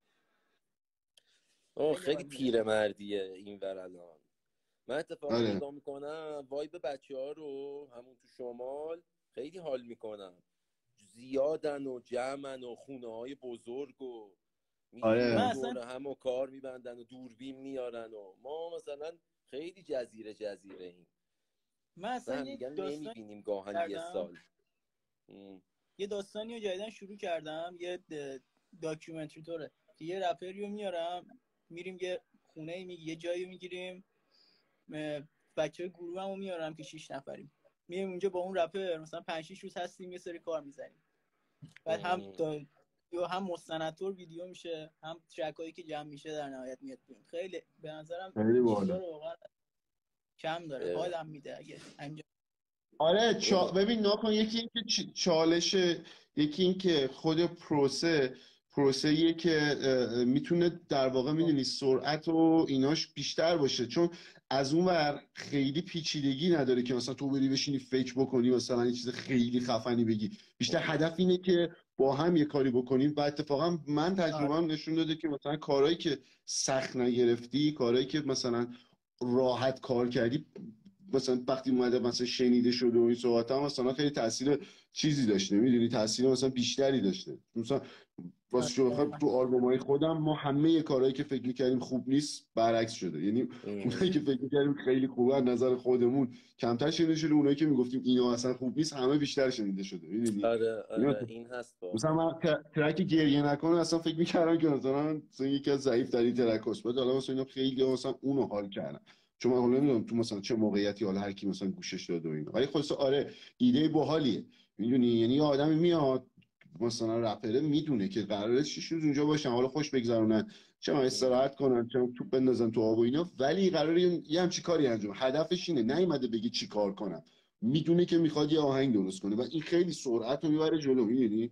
آه خیلی خیلی حال میده. پیرمردیه این ور الان. من اتفاقا آره نگاه میکنم وایب بچه ها رو همون تو شمال خیلی حال میکنم، زیادن و جمعن و خونه های بزرگ و من میشینن آره اصلا دور هم و کار میبندن و دوربین میارن و ما مثلا خیلی جزیره جزیره ایم، من مثلا اصلا هم یه دیگر داستانی نمیبینیم گاهن یه کردم سال. ام. یه داستانی رو جدیدن شروع کردم، یه د- داکیومنتری طوره که یه رپری رو میارم، میریم یه خونه می یه جایی میگیریم، بچه گروه همو میارم که شیش نفریم، میریم اونجا با اون رپر مثلا پنج شیش روز هستیم، یه سری کار میزنیم. بعد هم ام. دا... یا هم مستندتور ویدیو میشه، هم ترکایی که جمع میشه در نهایت میاد بیرون. خیلی به نظرم خیلی این باحال. چیزا رو واقعا کم داره، اه. حالم میده اگه انجام. آره چا... اوه. ببین ناکن، یکی این که چ- چالشه، یکی این که خود پروسه پروسه یه که اه، اه، میتونه در واقع میدونی سرعت و ایناش بیشتر باشه، چون از اون ور خیلی پیچیدگی نداره که مثلا تو بری بشینی فکر بکنی مثلا یه چیز خیلی خفنی بگی. بیشتر ام. هدف اینه که با هم یه کاری بکنیم. و اتفاقا من آره. تجربه‌ام نشون داده که مثلا کارهایی که سخت نگرفتی، کارهایی که مثلا راحت کار کردی، مثلا وقتی اومده مثلا شنیده شده و این صحبت ها مثلا خیلی تاثیر چیزی داشته، میدونی، تاثیر مثلا بیشتری داشته. مثلا واسه شو بخوام آره. تو آلبومای خودم ما همه کارهایی که فکر میکردیم خوب نیست برعکس شده، یعنی ام. اونایی که فکر میکردیم خیلی خوبه از نظر خودمون کمتر شنیده شده، اونایی که میگفتیم اینا اصلا خوب نیست همه بیشتر شنیده شده، میدونی. آره آره این هست مثلا واقعا. من ت- ترک گریه نکنه اصلا فکر میکردم که مثلا مثلا یکی از ضعیف ترین ترک هست، بعد حالا مثلا اینا خیلی مثلا اونو حال کردم، چون من حالا نمیدونم تو مثلا چه موقعیتی حالا هر کی مثلا گوشش داده و اینا، ولی خلاص آره ایده باحالیه، میدونی، یعنی یه آدمی میاد مثلا رپره میدونه که قراره شیش روز اونجا باشن، حالا خوش بگذرونن، چه من ام. استراحت کنن، چه توپ بندازن تو آب و اینا، ولی قراره یه یه همچی کاری انجام، هدفش اینه، نیومده بگه چی کار کنم، میدونه که میخواد یه آهنگ درست کنه و این خیلی سرعت رو میبره جلو، میدونی،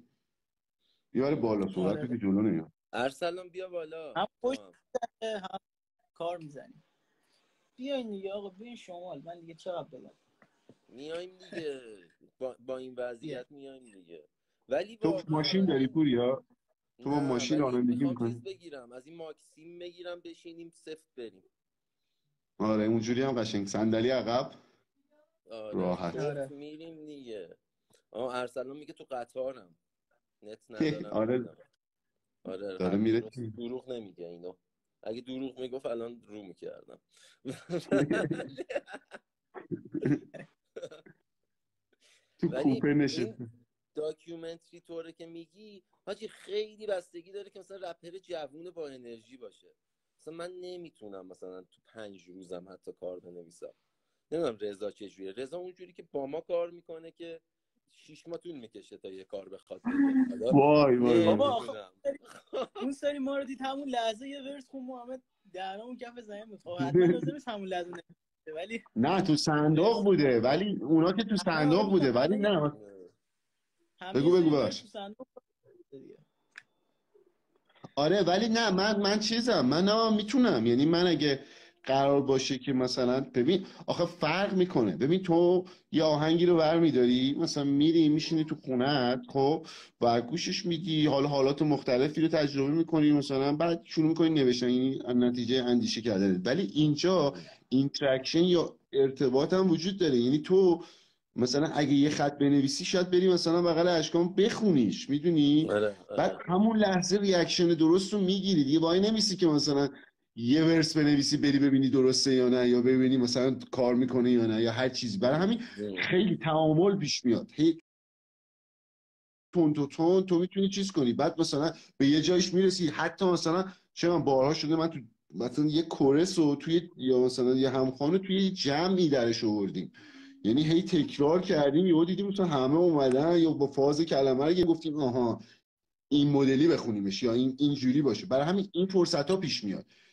میبره بالا، سرعت رو آره. که جلو نمیاد. ارسلان بیا بالا هم تو خوش هم. میگذره، هم کار میزنیم. بیاین دیگه آقا، بیاین شمال. من دیگه چقدر بگم. میایم دیگه، با, با این بیاین. وضعیت میایم دیگه. ولی تو ماشین واقعا داری این پوریا؟ تو با نه، ماشین ولی رانندگی میخوام چیز میکنی؟ بگیرم از این ماکسیم بگیرم بشینیم سفت بریم. آره اونجوری هم قشنگ، صندلی عقب آره راحت. سفت آره. میریم دیگه. آه ارسلان میگه تو قطارم نت ندارم و آره اینا. آره داره حرف میره. درست، دروغ نمیگه اینو. اگه دروغ میگفت الان رو میکردم. تو ولی کوپه این نشسته. داکیومنتری طوره که میگی حاجی خیلی بستگی داره که مثلا رپر جوون با انرژی باشه. مثلا من نمیتونم مثلا تو پنج روزم حتی کار بنویسم. نمیدونم رضا چجوریه. رضا اونجوری که با ما کار میکنه که شیش ماه طول میکشه تا یه کار بخواد بده. حالا وای وای بابا وای. آخه نمیدونم. اون سری ما رو دید همون لحظه یه ورس خون محمد دهنمون کف زمین بود. خب حتما لازم نیست همون لحظه نمیشه، ولی نه تو صندوق ورس بوده، ولی اونا که تو همه حالا صندوق میگم بوده، ولی همه نه. همه یه بگو بگو سری ورس تو ببخش. صندوق دیگه. آره ولی نه، من من چیزم، من نه میتونم، یعنی من اگه قرار باشه که مثلا ببین آخه فرق میکنه، ببین تو یه آهنگی رو برمیداری مثلا میری میشینی تو خونت، خب و گوشش میدی، حالا حالات مختلفی رو تجربه میکنی مثلا، بعد شروع میکنی نوشتن، یعنی نتیجه اندیشه کردن. ولی اینجا اینتراکشن یا ارتباط هم وجود داره، یعنی تو مثلا اگه یه خط بنویسی شاید بری مثلا بغل اشکام بخونیش، میدونی، آره بعد آره. همون لحظه ریاکشن درست رو میگیری دیگه، وای نمیسی که مثلا یه ورس بنویسی بری ببینی درسته یا نه، یا ببینی مثلا کار میکنه یا نه، یا هر چیزی. برای همین خیلی تعامل پیش میاد، هی تون تو تون تو میتونی چیز کنی، بعد مثلا به یه جایش میرسی، حتی مثلا چه من بارها شده من تو مثلا یه کورس و توی یا مثلا یه همخوانو توی یه جمعی درش آوردیم، یعنی هی تکرار کردیم، یهو دیدیم مثلا همه اومدن یا با فاز کلمه رو گفتیم آها این مدلی بخونیمش یا این اینجوری باشه. برای همین این فرصت ها پیش میاد،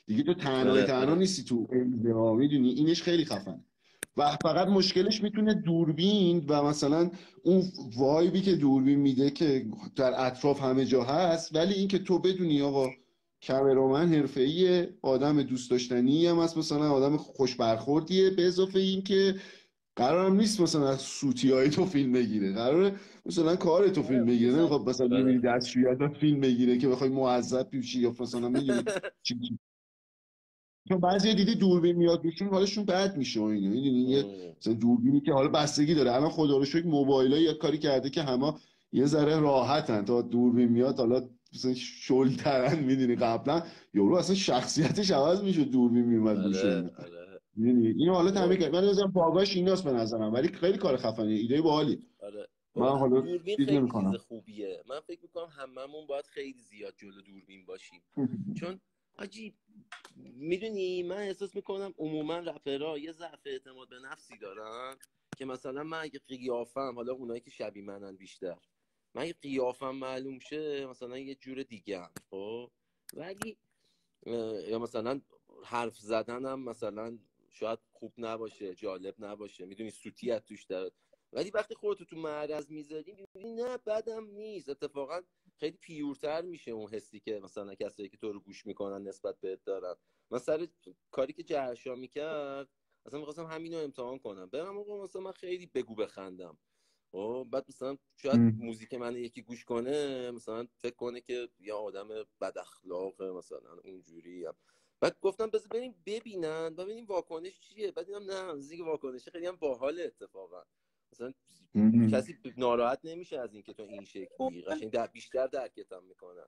دیگه تو تنهای آره تنها آره نیستی تو انزوا، میدونی اینش خیلی خفن. و فقط مشکلش میتونه دوربین و مثلا اون وایبی که دوربین میده که در اطراف همه جا هست، ولی اینکه تو بدونی آقا کامرامن حرفه‌ایه، آدم دوست داشتنی هم هست، مثلا آدم خوش برخوردیه، به اضافه این که قرارم نیست مثلا از سوتی های تو فیلم بگیره، قراره مثلا کار تو فیلم آره بگیره، مثلا نمیخواد مثلا ببینی آره دستشویی ازت فیلم بگیره که بخوای معذب پیشی یا مثلا میدونی چی چی. چون بعضی دیدی دوربین میاد روشون حالشون بد میشه و اینو میدونی، یه ام. مثلا دوربینی که حالا بستگی داره. الان خدا رو شکر موبایلای یه کاری کرده که همه یه ذره راحتن، تا دوربین میاد حالا مثلا شلترن، میدونی قبلا یورو اصلا شخصیتش عوض میشه دوربین میومد روش. آره آره میدونی اینو حالا تعمیر بابا کرد، من نظرم باگاش ایناست به نظرم، ولی خیلی کار خفنیه، ایده باحالی. آره من بابا حالا دوربین چیز خیلی چیز نمی‌کنم. خوبیه. من فکر میکنم هممون باید خیلی زیاد جلو دوربین باشیم، چون عجیب میدونی من احساس میکنم عموما رپرها یه ضعف اعتماد به نفسی دارن که مثلا من اگه قیافم، حالا اونایی که شبیه منن بیشتر، من اگه قیافم معلوم شه مثلا یه جور دیگه هم خب، ولی یا مثلا حرف زدنم مثلا شاید خوب نباشه، جالب نباشه، میدونی سوتیت توش داره، ولی وقتی خودتو تو معرض میذاری میبینی نه بدم نیست، اتفاقا خیلی پیورتر میشه اون حسی که مثلا کسایی که تو رو گوش میکنن نسبت بهت دارن. من سر کاری که جهشا میکرد اصلا میخواستم همینو امتحان کنم، برم آقا مثلا من خیلی بگو بخندم خب، بعد مثلا شاید موزیک من یکی گوش کنه مثلا فکر کنه که یه آدم بد اخلاقه مثلا اونجوری هم. بعد گفتم بذار بریم ببینن و ببینیم واکنش چیه، بعد دیدم نه موزیک واکنش خیلی هم باحاله اتفاقا، مثلا کسی ناراحت نمیشه از اینکه تو این شکلی کلا قشنگ در بیشتر درکتم میکنن.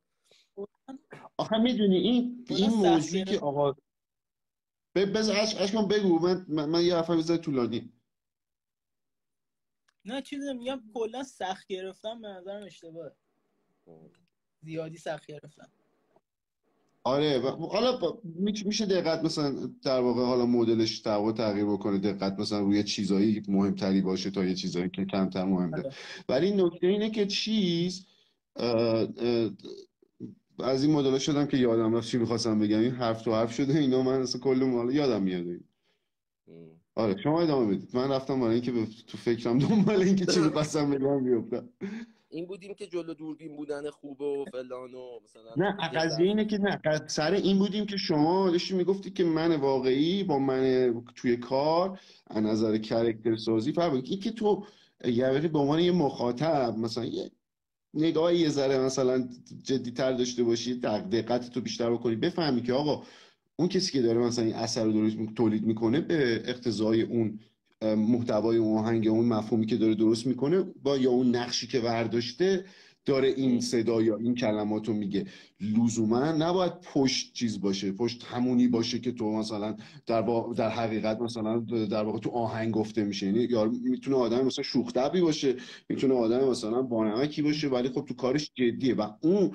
آخه میدونی این کلا این سخت موضوعی که گرفت. آقا ب- بذار اش اشکان بگو، من من, من یه حرفم بذار طولانی. نه چیزی میگم کلا سخت گرفتم به نظرم اشتباهه، زیادی سخت گرفتم. آره و حالا با- می- میشه دقت مثلا در واقع حالا مدلش در واقع تغییر بکنه، دقت مثلا روی چیزایی مهمتری باشه تا یه چیزایی که کمتر مهمه. آره. ولی نکته اینه که چیز اه، اه، از این مدل شدم که یادم رفت چی میخواستم بگم، این حرف تو حرف شده اینا، من اصلا کل مالا یادم میاد این. آره شما ادامه بدید، من رفتم برای اینکه به- تو فکرم دنبال اینکه چی میخواستم بگم بیفتم. این بودیم که جلو دوربین بودن خوبه و فلان و مثلا نه یه قضیه ضعف. اینه که نه قض- سر این بودیم که شما داشتی میگفتی که من واقعی با من توی کار از نظر کرکتر سازی فرق می‌کنه. این که تو یه به عنوان یه مخاطب مثلا یه نگاه یه ذره مثلا جدی‌تر داشته باشی، دق- دقت تو بیشتر بکنی، بفهمی که آقا اون کسی که داره مثلا این اثر رو درست می- تولید میکنه به اقتضای اون اه، محتوای اون آهنگ، اون مفهومی که داره درست میکنه با یا اون نقشی که برداشته داره این صدا یا این کلمات رو میگه، لزوما نباید پشت چیز باشه، پشت همونی باشه که تو مثلا در, با... در حقیقت مثلا در واقع تو آهنگ گفته میشه. یعنی یا میتونه آدم مثلا شوخ طبعی باشه، میتونه آدم مثلا بانمکی باشه، ولی خب تو کارش جدیه و اون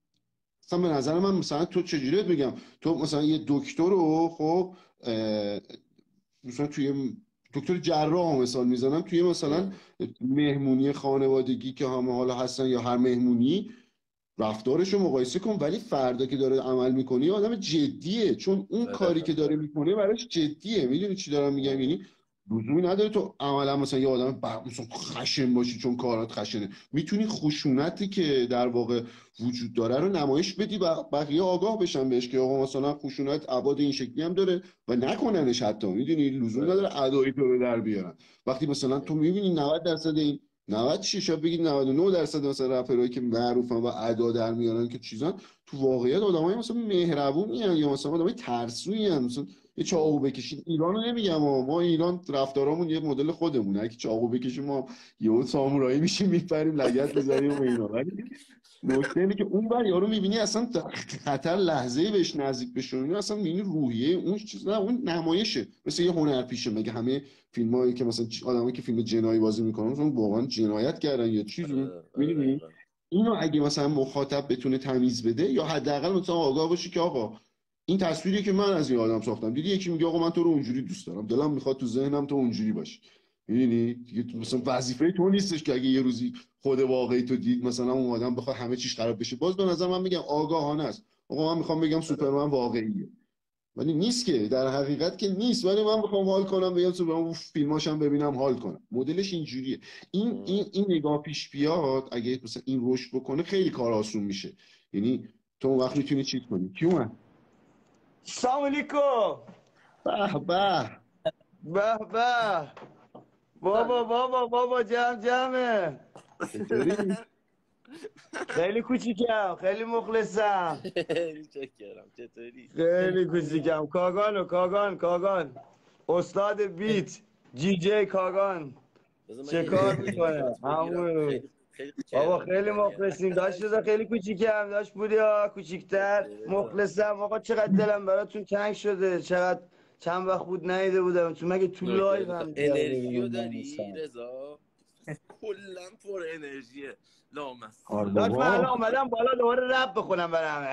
مثلا به نظر من مثلا تو چجوری بهت بگم، تو مثلا یه دکتر رو خب اه، مثلا توی دکتر جراح مثال میزنم، توی مثلا مهمونی خانوادگی که همه حالا هستن یا هر مهمونی رفتارش رو مقایسه کن، ولی فردا که داره عمل میکنه یه آدم جدیه، چون اون آره کاری که داره آره میکنه براش جدیه. میدونی چی دارم میگم؟ یعنی لزومی نداره تو عملا مثلا یه آدم ب- مثلا خشن باشی چون کارات خشنه، میتونی خشونتی که در واقع وجود داره رو نمایش بدی و بقیه آگاه بشن بهش که آقا مثلا خشونت ابعاد این شکلی هم داره و نکننش، حتی میدونی لزوم نداره ادای تو رو در بیارن. وقتی مثلا تو میبینی نود درصد این نود شش شاید بگید نود و نه درصد مثلا رپرایی که معروفن و ادا در میارن که چیزان، تو واقعیت آدمای مثلا مهربونی ان یا مثلا آدمای ترسویی ان. مثلا یه چاقو بکشید، ایرانو نمیگم ما ما ایران رفتارامون یه مدل خودمونه، اگه چاقو بکشیم ما یهو سامورایی میشیم میپریم لگد میزنیم و اینا. ولی نکته اینه که اون بر یارو میبینی اصلا در خطر لحظه‌ای بهش نزدیک بشه، اینا اصلا میبینی روحیه اون چیز نه، اون نمایشه، مثل یه هنرپیشه. مگه همه فیلمایی که مثلا آدمایی که فیلم جنایی بازی میکنن مثلا واقعا جنایت کردن یا چیز؟ آره آره میدونی دقیقا. اینو اگه مثلا مخاطب بتونه تمیز بده یا حداقل مثلا آگاه باشه که آقا این تصویری که من از این آدم ساختم، دیدی یکی میگه آقا من تو رو اونجوری دوست دارم، دلم میخواد تو ذهنم تو اونجوری باشی. میدونی دیگه تو مثلا وظیفه تو نیستش که اگه یه روزی خود واقعی تو دید مثلا اون آدم بخواد همه چیش خراب بشه. باز به نظر من میگم آگاهانه است، آقا من میخوام بگم آره سوپرمن واقعیه. ولی نیست که، در حقیقت که نیست. ولی من بخوام حال کنم بگم تو برام فیلماشم ببینم حال کنم، مدلش اینجوریه. این این این نگاه پیش بیاد، اگه مثلا این رشد بکنه خیلی کار آسون میشه. یعنی تو اون وقت میتونی چیز کنی. کی اومد؟ سلام علیکم. به به به به. بابا بابا بابا جمع جمعه. چطوری؟ خیلی کوچیکم، خیلی مخلصم. خیلی چکرم. چطوری؟ خیلی کوچیکم. کاگان و کاگان کاگان استاد بیت جی جی کاگان بذار من چه یه کار یه میکنه؟ شات بگیرم. همون خیلی خیلی بابا چهرم خیلی میزنی. مخلصیم. داشت شده خیلی کوچیکم، داشت بوریا کوچیکتر. مخلصم آقا. چقدر دلم براتون تنگ شده، چقدر چند وقت بود نیده بودم تو. مگه تو لایو هم دیگه رو انرژیو ببینیم داری نمی‌شم. رضا؟ کلا پر انرژیه آره لامصب. داشت من الان بابا، اومدم بالا دوباره رپ بخونم برم.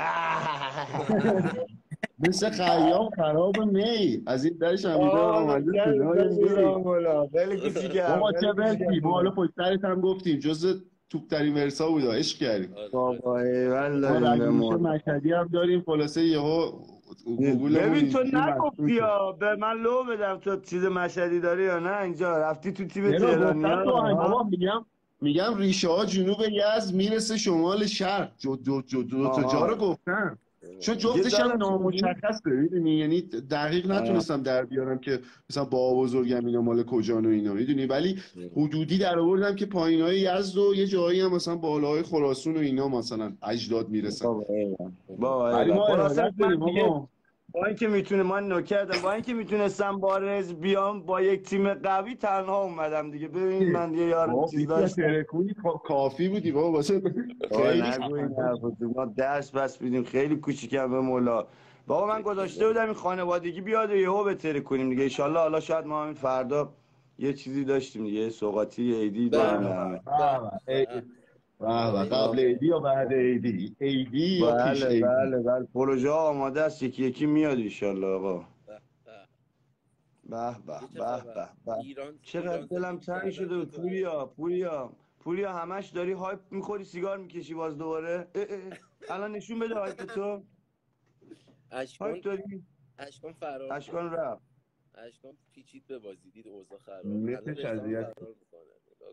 مثل خیام خراب می از این درش هم میدونم آه آمده خیلی صدای خیلی می. راmola خیلی کوچیکم، بابا چه خیلی ولکی، ما حالا کوچیکم. پشت سرت هم گفتیم جز توپ ترین ورسا بود، عشق کردیم. آره بابا خاطر ایول ما داریم به رگوشه مولا. مشهدی هم داریم، خلاصه یهو گوگلمون ببین تو اینجوری مشغول نگفتی شد. یا به من لو بدم تو چیز مشهدی داری یا نه؟ اینجا رفتی تو تیم چرا گفتم تهرانیان تو آهنگ ها؟ بابا، میگم میگم ریشه ها جنوب یزد میرسه شمال شرق، جو دو, جو دو تا جا رو آها گفتم، چون دیگه جفتش هم داداش این نامشخصه میدونی، یعنی دقیق آه. نتونستم در بیارم که مثلا با بزرگم اینا مال کجان و اینا میدونی، ولی حدودی در آوردم که پایینای یزد و یه جایی هم مثلا بالاهای خراسون و اینا مثلا اجداد میرسن. بابا ایول بابا ولی ایول ما خلاصه ارادت من داریم دیگه آقا. با اینکه میتونه من نکردم با اینکه میتونستم بارز بیام با یک تیم قوی تنها اومدم دیگه. ببین من یه یار بابا چیز بیتی از داشتم. ترکونی کا- کافی بودی بابا واسه آه خیلی نگو این خفن. حرفو تو. ما درس بس بیدیم خیلی کوچیکم به مولا. بابا من گذاشته بودم این خانوادگی بیاد و یهو بتره کنیم دیگه ایشالله. حالا شاید ما همین فردا یه چیزی داشتیم دیگه، سوغاتی عیدی به داریم به به به همه. به به به به. به به. خیلی قبل آه. ایدی یا بعد ایدی؟ ایدی یا پیش بله ایدی؟ بله بله پروژه ها آماده است، یکی یکی میاد ایشالله آقا. به به. به به دیگه چه به خبر؟ به به. ایران چقدر ایران دلم زندگی تنگ کردن شده بود. چطوره؟ پوریا پوریا پوریا همش داری هایپ میخوری، سیگار میکشی باز دوباره. اه اه. الان نشون بده هایپ تو. هایپ اشکان داری. اشکان فرار کرد. اشکان رفت. اشکان پیچید به بازی، دید اوضاع خرابه، الان نتش رضا هم اذیت. فرار میکنه.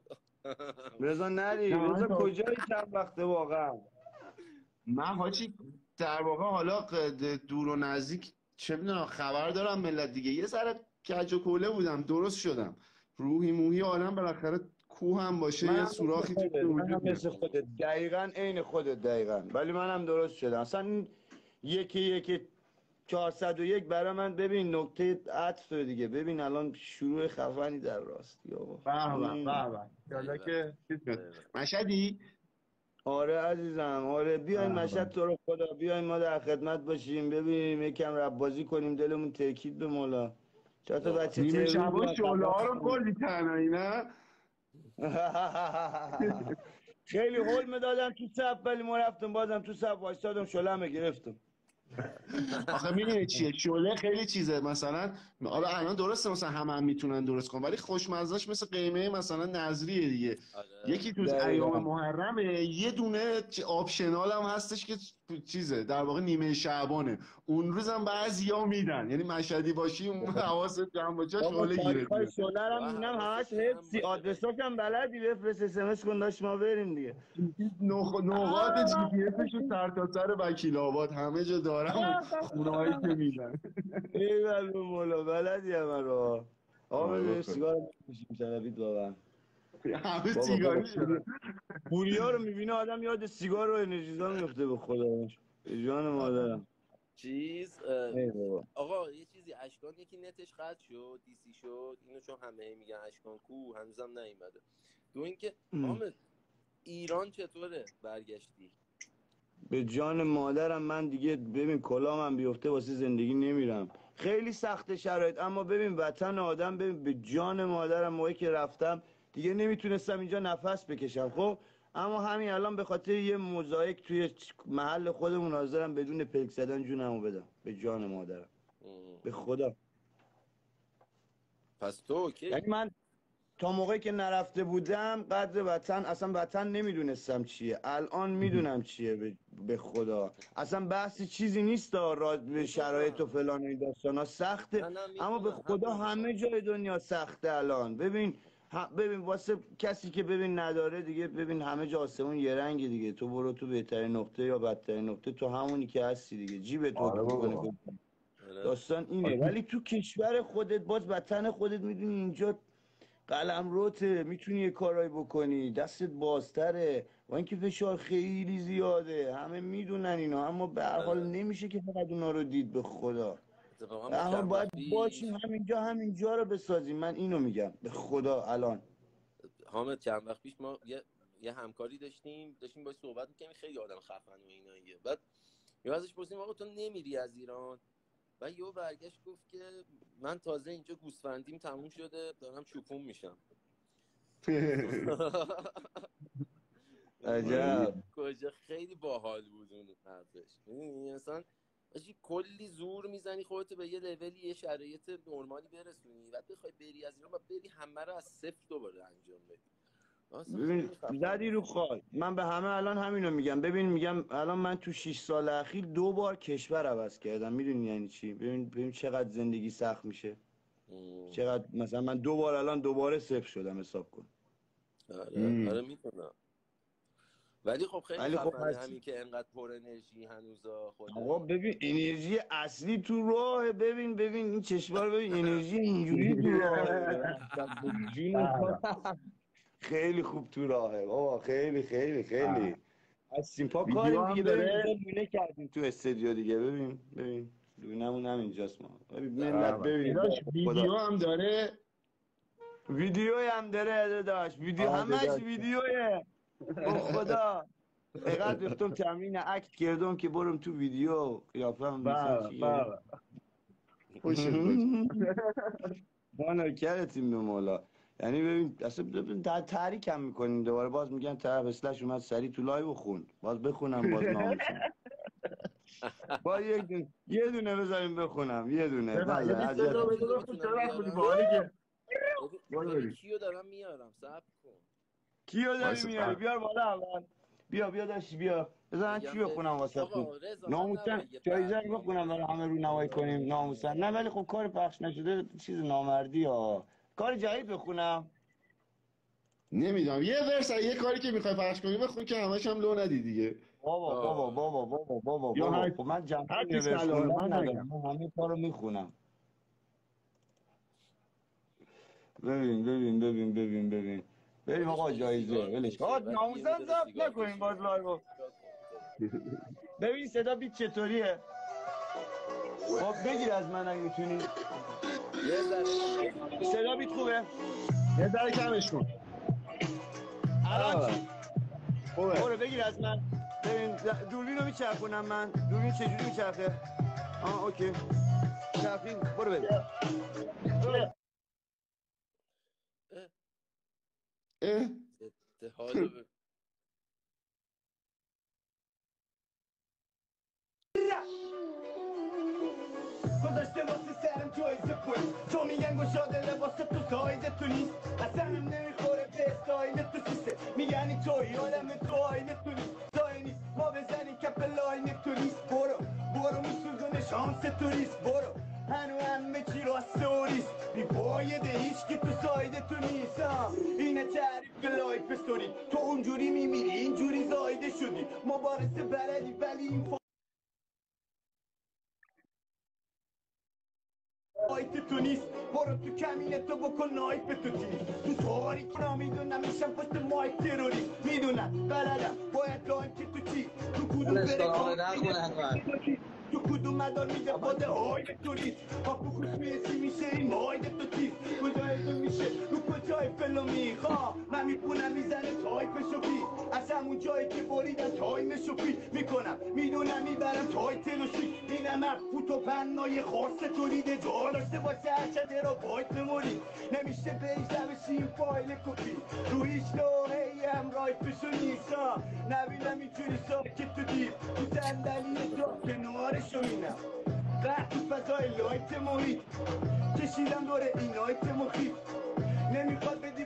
رضا نری. نه من رضا تا کجایی چند وقته واقعا؟ من حاجی در واقع حالا ق- دور و نزدیک چه میدونم خبر دارم ملت دیگه، یه ذره کج و کوله بودم، درست شدم. روحی موحی آدم بالاخره کوه هم باشه من یه هم مثل سوراخی توش خودت من هم وجود داره. مثل خودت دقیقا عین خودت دقیقا. ولی من هم درست شدم اصلا. این یکی یکی چهارصد و یک برای من ببین نکته عطف دیگه. ببین الان شروع خفنی در راستی آقا. به به این به به انشالله ایول که چیز کنه. ایول. مشهدی؟ آره عزیزم آره. بیاین به مشهد به. تو رو خدا، بیاین ما در خدمت باشیم. ببینیم یکم رپ بازی کنیم، دلمون ترکید به مولا. چهار تا واقعا بچه نیمه ترور شبا بیان شعله ها خفن رو کنیم. کردی تنهایی نه؟ خیلی هول میدادم تو صف ولی ما رفتم بازم تو صف وایسادم شلمه گرفتم. آخه میدونی چیه شعله خیلی چیزه، مثلا حالا الان درسته مثلا همه هم میتونن درست کنن، ولی خوشمزهش مثل قیمه مثلا نظریه دیگه. آره یکی تو ایام دقیقا محرمه، یه دونه چ- آپشنال هم هستش که چیزه در واقع نیمه شعبانه، اون روزم بعضیا میدن، یعنی مشهدی باشی اون حواست جمع باشه بابا شعله تاریخ گیرت های میاد. شله رو با میبینم حواست همش جمع حفظی. باشه آدرساش بگی. هم بلدی بفرست اس ام اس کن داشت ما بریم دیگه. نق- نقاط جی پی اسش رو سر تا سر وکیل آباد همه جا دارم و خونه هایی که میدن. ایول به مولا بلدی همه رو. آقا آره ببینیم بخیر. سیگار میکشیم شرفید واقعا. همه بابا بابا سیگاری پوری شدن. پوریا رو میبینه آدم یاد سیگار و انرژیزا میفته به خدا. به جان مادرم. چیز اه، ای بابا آقا یه چیزی، اشکان یکی نتش قطع شد، دیسی شد، اینو چون همه میگن اشکان کو هنوزم نیومده. دو اینکه حامد ایران چطوره برگشتی؟ به جان مادرم من دیگه ببین کلامم بیفته واسه زندگی نمیرم. خیلی سخت شرایط، اما ببین وطن آدم، ببین به جان مادرم موقعی که رفتم دیگه نمیتونستم اینجا نفس بکشم. خب اما همین الان به خاطر یه موزاییک توی محل خودمون حاضرم بدون پلک زدن جونمو بدم به جان مادرم. ام. به خدا. پس تو اوکی؟ یعنی من تا موقعی که نرفته بودم قدر وطن، اصلا وطن نمیدونستم چیه. الان میدونم چیه. به, به خدا اصلا بحث چیزی نیست را به شرایط و فلان این داستانا سخته، اما به خدا همه جای دنیا سخته الان. ببین ببین واسه کسی که ببین نداره دیگه، ببین همه جا آسمون یه رنگی دیگه. تو برو تو بهترین نقطه یا بدترین نقطه، تو همونی که هستی دیگه. جیب تو میکنه داستان اینه. ولی تو کشور خودت باز وطن خودت میدونی اینجا قلمروته، میتونی یه کارایی بکنی، دستت بازتره و اینکه فشار خیلی زیاده، همه میدونن اینا، اما به هر حال نمیشه که فقط اونا رو دید. به خدا به هر حال باید باشیم همینجا، همینجا رو بسازیم. من اینو میگم به خدا. الان حامد چند وقت پیش ما یه یه همکاری داشتیم داشتیم باهاش صحبت می‌کردیم، خیلی آدم خفن و ایناییه. بعد یه ازش پرسیدیم آقا تو نمیری از ایران؟ و یهو برگشت گفت که من تازه اینجا گوسفندیم تموم شده دارم چوپون میشم. عجب. کجا خیلی باحال بود اون حرفش. میدونی اصلا کلی زور میزنی خودت به یه لولی یه شرایط نرمالی برسونی، بعد بخوای بری از ایران و بری همه رو از صفر دوباره انجام بدی. ببین زدی رو خال. من به همه الان همینو میگم. ببین میگم الان من تو شش سال اخیر دو بار کشور عوض کردم. میدونی یعنی چی؟ ببین ببین چقدر زندگی سخت میشه. ام. چقدر مثلا من دو بار الان دوباره صفر شدم، حساب کن. آره آره میتونم. ولی خب خیلی خفنه همین که انقدر پر انرژی هنوزا خود. آقا ببین انرژی اصلی تو راه. ببین ببین این چشما رو ببین، انرژی اینجوری تو راه. خیلی خوب تو راهه بابا، خیلی خیلی خیلی از سیمپا کاریم دیگه. ببین لونه کردیم تو استودیو دیگه. ببین ببین لونمون هم اینجاست. ما ببین ملت ببین ویدیو هم داره، ویدیو هم داره داشت، ویدیو همش ویدیوه. به خدا اینقدر رفتم تمرین اکت کردم که برم تو ویدیو قیافم مثلا چیه. خوشت ما نکردیم به مولا. یعنی ببین اصلا ببین تحریک هم میکنیم دوباره. باز میگن طرف اسلش اومد سری تو لایو خون، باز بخونم باز ناموسم. با یک دونه یه دونه بذاریم بخونم، یه دونه. بله اذیت نکنید. چرا بودی باحالی که ببین کیو دارم میارم، صبر کن. کیو داری میاری؟ بیار بالا اول. بیا بیا داشتی بیا. بذار من چی بخونم واسهتون. ناموسن جایزه رو بخونم برای همه رو نمایی کنیم. ناموسن نه ولی خب کار پخش نشده چیز نامردی ها. کار جدید بخونم نمیدونم. یه ورس یه کاری که میخوای پخش کنی بخون که همش هم لو ندی دیگه. بابا بابا بابا بابا بابا بابا خب من جمع ورس من ندارم، من همه کارو میخونم. ببین ببین ببین ببین ببین بریم آقا جایزه ولش. آقا ناموسن ضبط نکنیم باز لایو. ببین صدا بیت چطوریه؟ خب بگیر از من اگه میتونی. صدا بیت خوبه؟ یه ذره کمش کن. الان چی؟ برو بگیر از من. ببین دوربین رو میچرخونم من. دوربین چجوری میچرخه؟ آه اوکی چرخین. برو ببین. اه اتحالو ببین. گذاشته واسه سرم جایزه پول. تو میگن گشاده لباس تو سایز تو نیست. اصلا هم نمیخوره به استایل تو سیسته. میگن این توی آدم تو آینه تو نیست. سایه نیست ما بزنیم کپ لاین تو نیست. برو برو میسوزونه شانس تو نیست. برو هنو همه چی راسته و ریست. بی پایده هیچ که تو سایده تو نیست. اینه تعریف لایف استوری. تو اونجوری میمیری اینجوری زایده شدی. مبارزه بلدی ولی این آیت تو نیست. برو تو کمینه تو بکن نایپ تو تیریست. تو تاریک نمیدونم میشم پشت مایک تروریست. میدونم بلدم باید لایم که تو چی تو کدوم بره تو کدوم مدار میده باده های توریست. پاپو خوش میرسی میشه این مایده تو چیز کجای تو میشه رو کجای فلو میخوا. من میپونم میزنه تایپشو پی از همون جایی که بریدم تایمشو پی میکنم. میدونم میبرم تایتلو شی. اینم افوت و پنای خاص توریده جا داشته باشه هرچده را باید بموری. نمیشه بیزه بشی این فایل کپی رو هیچ نوعی هم رایفشو نیستا. نبینم اینجوری ساکت تو دیر تو صندلی جا کنارشو اینم قرد تو فضای لایت محیط کشیدم دوره این لایت مخیف. نمیخواد بدی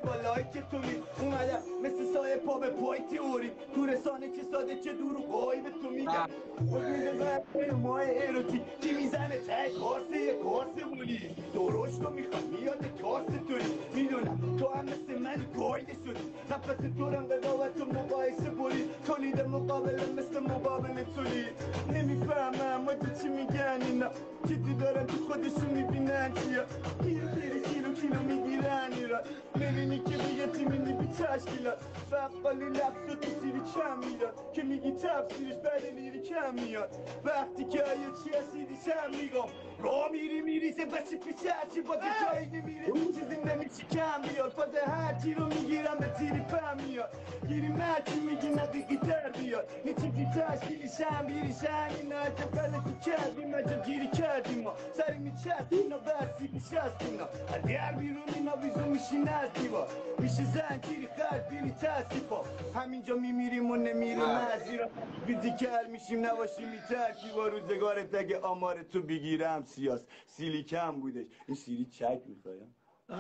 که تو می اومدم مثل سایه پا به پای تئوری تو رسانه چه ساده چه دور و قایی به تو میگم بگویده برده ماه اروتی کی میزنه ته کاسه یه کاسه مونی درشت رو میخوام میاد کاسه توری میدونم تو هم مثل من گایده شدی نفس دورم قضاوت و مقایسه بری تولید مقابله مثل مقابل تولید نمیفهمم ما چی میگن اینا جدی دارن تو خودشون میبینن چیا کیلو کیلو کیلو کیلو میگیرن ایران میبینی که میگه تیمینی بی تشکیلات بقالی لفظ تو سیری کم میداد که میگی تفسیرش بعد میری کم میاد وقتی که آیا چی هستی چم میگم را میری میریزه بچه پیشه هرچی با جایی میمیره چیزی نمیشه کم بیاد فاده هرچی رو میگیرم به تیری پم میاد گیری مرچی میگی ندیگی در بیاد هیچی بی تشکیلی شم بیری شنی نه جفل تو کردیم مجا گیری کردیم ما سری میچست اینا برسی بیشست اینا از در بیرون اینا بیزو میشی نزدیبا میشه زنجیری خرد بیری تصیفا همینجا میمیریم و نمیریم نزیرا فیزیکل میشیم نباشیم میترکی با روزگارت اگه آمار تو بگیرم سیاس سیلیکم بودش این سیلی چک میخوایم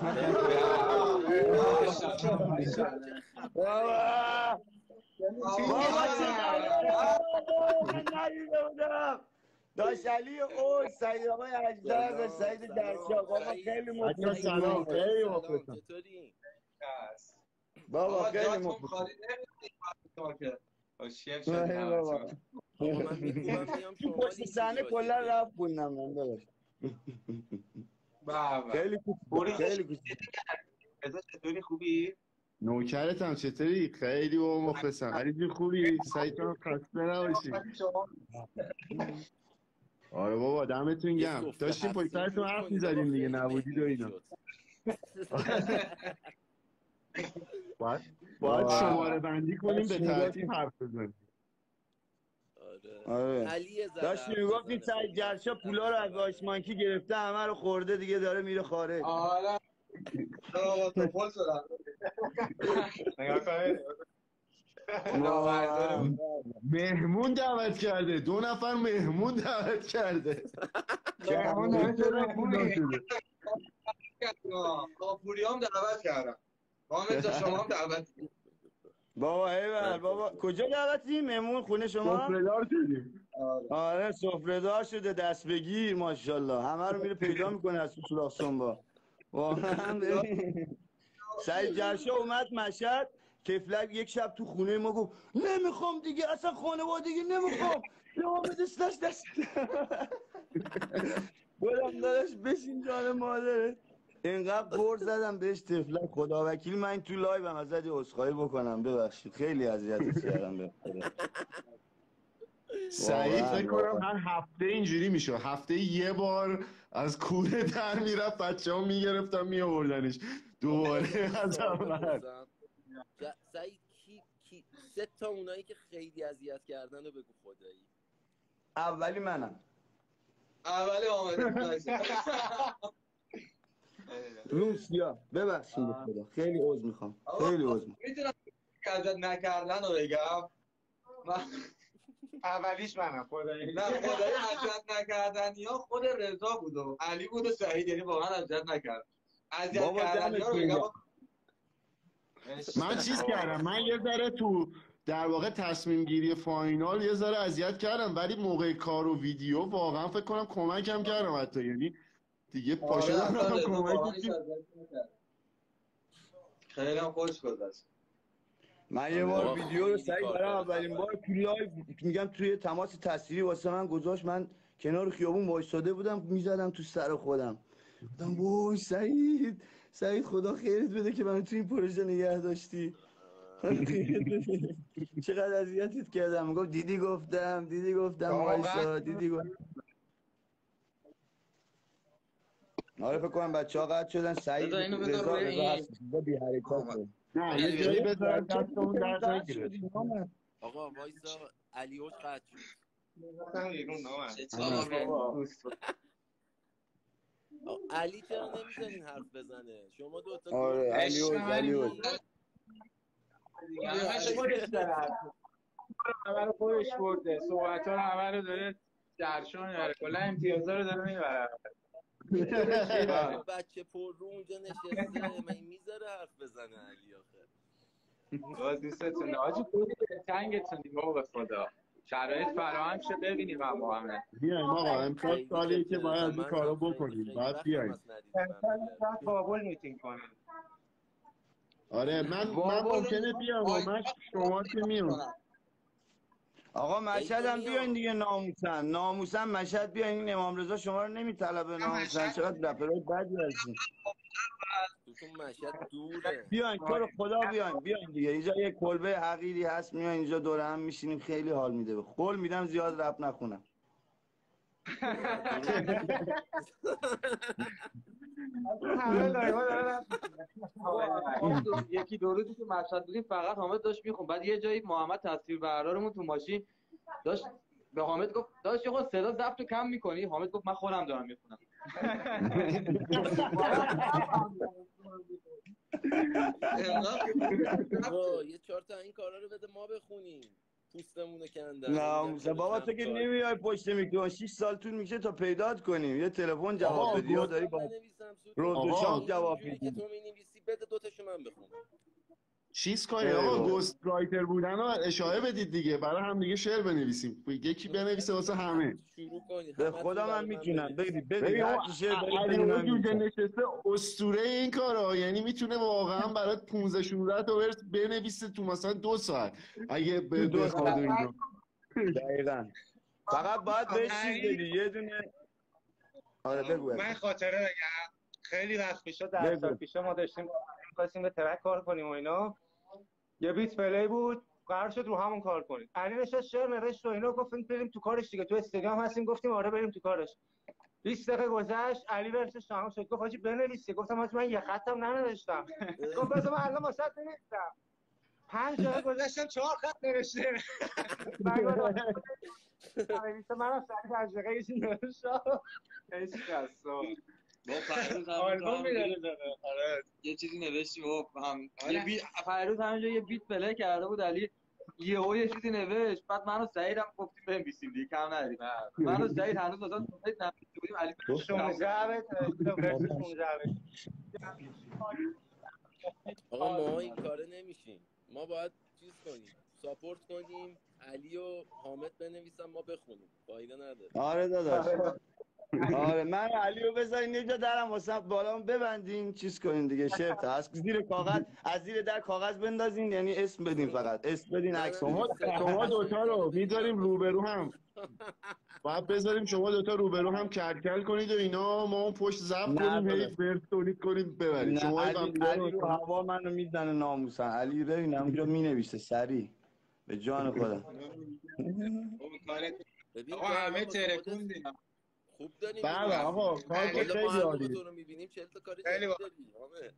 بابا بابا چه ندیده بودم داشت علی او سعید آقای اجدر سعید درشا بابا خیلی بچه‌ها سلام خیلی سلام مخلصم چطوری؟ بابا خیلی مخلصم خوشگل شدی بابا آقا من میخوام میام تو شمال پشت صحنه کلا رفت بودم من داداش بابا خیلی کوچیک خیلی کوچیک ازا چطوری خوبی؟ نوکرتم چطوری؟ خیلی با مخلصم علی جون خوبی؟ سعید جان خسته نباشی آره بابا دمتون یه گرم سفره داشتیم پشت هستیم سرتون جور حرف کنید آقا می‌زدیم دیگه خیلی نبودید و مهمونی اینا شد باید باید شماره بندی کنیم به ترتیب حرف بزنیم آره آره علی یه ذره داشتی حرف میگفت این بزنه سعید خب جرشا مسعود پولا رو از خبره. آشمانکی گرفته همه رو خورده دیگه داره میره خارج آره آقا تو پل شدم نگاه کنید نابرداره بود مهمون دعوت کرده دو نفر مهمون دعوت کرده مهمون داره چه مهمونی شده کافوری هم دعوت کردم حامد جا شما هم دعوت بابا ایول بابا کجا دعوتی مهمون خونه شما سفره‌دار شدیم آره سفره دار شده دست بگیر ماشاءالله همه رو میره پیدا میکنه از تو سوراخ سنبا واقعا ببین سعید جرشا اومد مشهد تفلک یک شب تو خونه ما گفت نمیخوام دیگه اصلا خانوادگی نمیخوام یا دستش دست بودم داداش بشین جان مادره اینقدر بر زدم بهش تفلک خدا وکیل من تو لایوم ازت عذرخواهی بکنم ببخشید خیلی اذیتت کردم به سعید واقعا فکر کنم هر هفته اینجوری میشه هفته یه بار از کوره در میرفت بچه ها میگرفتن میآوردنش دوباره از اول ج... سعید کی... کی سه تا اونایی که خیلی اذیت کردن رو بگو خدایی اولی منم اولی حامد روسیا ببخشید خدا خیلی عذر میخوام خیلی عذر میخوام میتونم اذیت نکردن رو بگم من اولیش منم خدایی نه خدایی اذیت نکردن یا خود رضا بود و علی بود و سعید یعنی واقعا اذیت نکرد اذیت بابا کردن ها رو بگم من چیز کردم من یه ذره تو در واقع تصمیم گیری فاینال یه ذره اذیت کردم ولی موقع کار و ویدیو واقعا فکر کنم کمکم کردم حتی یعنی دیگه پا شدم رفتم کمک خیلی هم خوش گذشت من یه بار ویدیو رو سعید برام اولین بار تو لایو میگم توی تماس تصویری واسه من گذاشت من کنار خیابون وایساده بودم میزدم تو سر خودم گفتم وای سعید سعید خدا خیرت بده که منو تو این پروژه نگه داشتی چقدر اذیتت کردم میگفت دیدی گفتم دیدی گفتم وایسا دیدی گفتم آره فکر کنم بچه‌ها قطع شدن سعید رضا رضا هست بی حرکت نه یه جایی بذارم دستمون درد نگیره آقا وایسا علیوش قطع شد علی چرا نمیذارین حرف بزنه شما دوتا آره علیوش علیوش همه رو خودش برده صحبت ها رو همه رو داره جرشان میبره کلا امتیازها رو داره میبره این بچه پر رو اونجا نشسته من این میذاره حرف بزنه علی آخه باز دوستتون آجی بودی تنگتونی بابا به خدا شرایط فراهم شه ببینیم هم محمد بیایم آقا امسال خیلی سالیه که چکرم. باید این من کارو هم خیلی بکنیم خیلی باید وقتم بیایم از ندیدم بعد بابل میتینگ کنیم آره من من بابا ممکنه بیام و من شما که میام آقا مشهد عیدو هم بیاین میام. دیگه ناموسن ناموسن مشهد بیاین این امام رضا شما رو نمیطلبه ناموسن چقدر رپرای بدی هستین توتون مشهد دوره بیاین تو رو خدا بیاین بیاین دیگه اینجا یه کلبه حقیری هست میاین اینجا دور هم میشینیم خیلی حال میده قول میدم زیاد رپ نخونم همه لایوا دارن یکی دو روزی که مشهد بودیم فقط حامد داشت میخون بعد یه جایی محمد تصویر بردارمون تو ماشین داشت به حامد گفت داشت یه خود صدا ضبط رو کم میکنی حامد گفت من خودم دارم میخونم یه چهار تا این کارا رو بده ما بخونیم پوستمون رو کندن ناموسن بابا تو که نمیای پشت میکروفون شش سال طول میشه تا پیدات کنیم یه تلفن جواب بدی یا داری با رودوشان جواب میدی که تو مینویسی بده دو تاشو من بخونم چیز کنید آقا گوست رایتر بودن رو اشاره بدید دیگه برای هم دیگه شعر بنویسیم یکی بنویسه واسه همه شروع کنید به خدا من میتونم بگید ببین هر کی شعر علی داره اونجا نشسته اسطوره این کارا یعنی میتونه واقعا برات پانزده شانزده تا ورس بنویسه تو مثلا دو ساعت اگه بخواد اینو دقیقاً فقط باید بهش چیز بدی یه دونه آره بگو من خاطره بگم خیلی وقت پیشا در سال پیشا ما داشتیم خواستیم به ترک کار کنیم و اینا یه بیت پلی بود قرار شد رو همون کار کنیم علی نشست شعر نوشت و اینا گفتیم بریم تو کارش دیگه تو استادیوم هستیم گفتیم آره بریم تو کارش بیست دقیقه گذشت علی ورسش تمام شد گفت حاجی بنویس گفتم حاجی من یه خطم ننوشتم گفت بذار من الان واسط بنویسم پنج دقیقه گذشتم چهار خط نوشته منم سری پنج دقیقه یه چیزی نوشتم عشق است با فیروز هم آره یه چیزی نوشتیم و هم یه بیت فیروز همونجا یه بیت پلی کرده بود علی یهو یه چیزی نوشت بعد منو سعیدم گفتیم بنویسیم دیگه کم نداریم منو سعید هنوز مثلا سعید نوشته بودیم علی شونزده آقا ما این کاره نمیشیم ما باید چیز کنیم ساپورت کنیم علی و حامد بنویسن ما بخونیم فایده نداره آره داداش آره من علی رو بذارین اینجا درم واسه بالام ببندین چیز کنین دیگه شرط از زیر کاغذ از زیر در کاغذ بندازین یعنی اسم بدین فقط اسم بدین عکس شما شما دوتا رو میذاریم روبرو هم باید بذاریم شما دوتا روبرو هم کلکل کنید و اینا ما اون پشت ضبط کنیم هی فرد تولید کنیم ببریم شما علی, علی رو هوا منو میزنه ناموسن علی ببین همونجا مینویسه سری به جان خودم ببین همه ترکون دیدم خوب داریم بله آقا کار خیلی عالی تو رو میبینیم چهل تا کار جدید داری حامد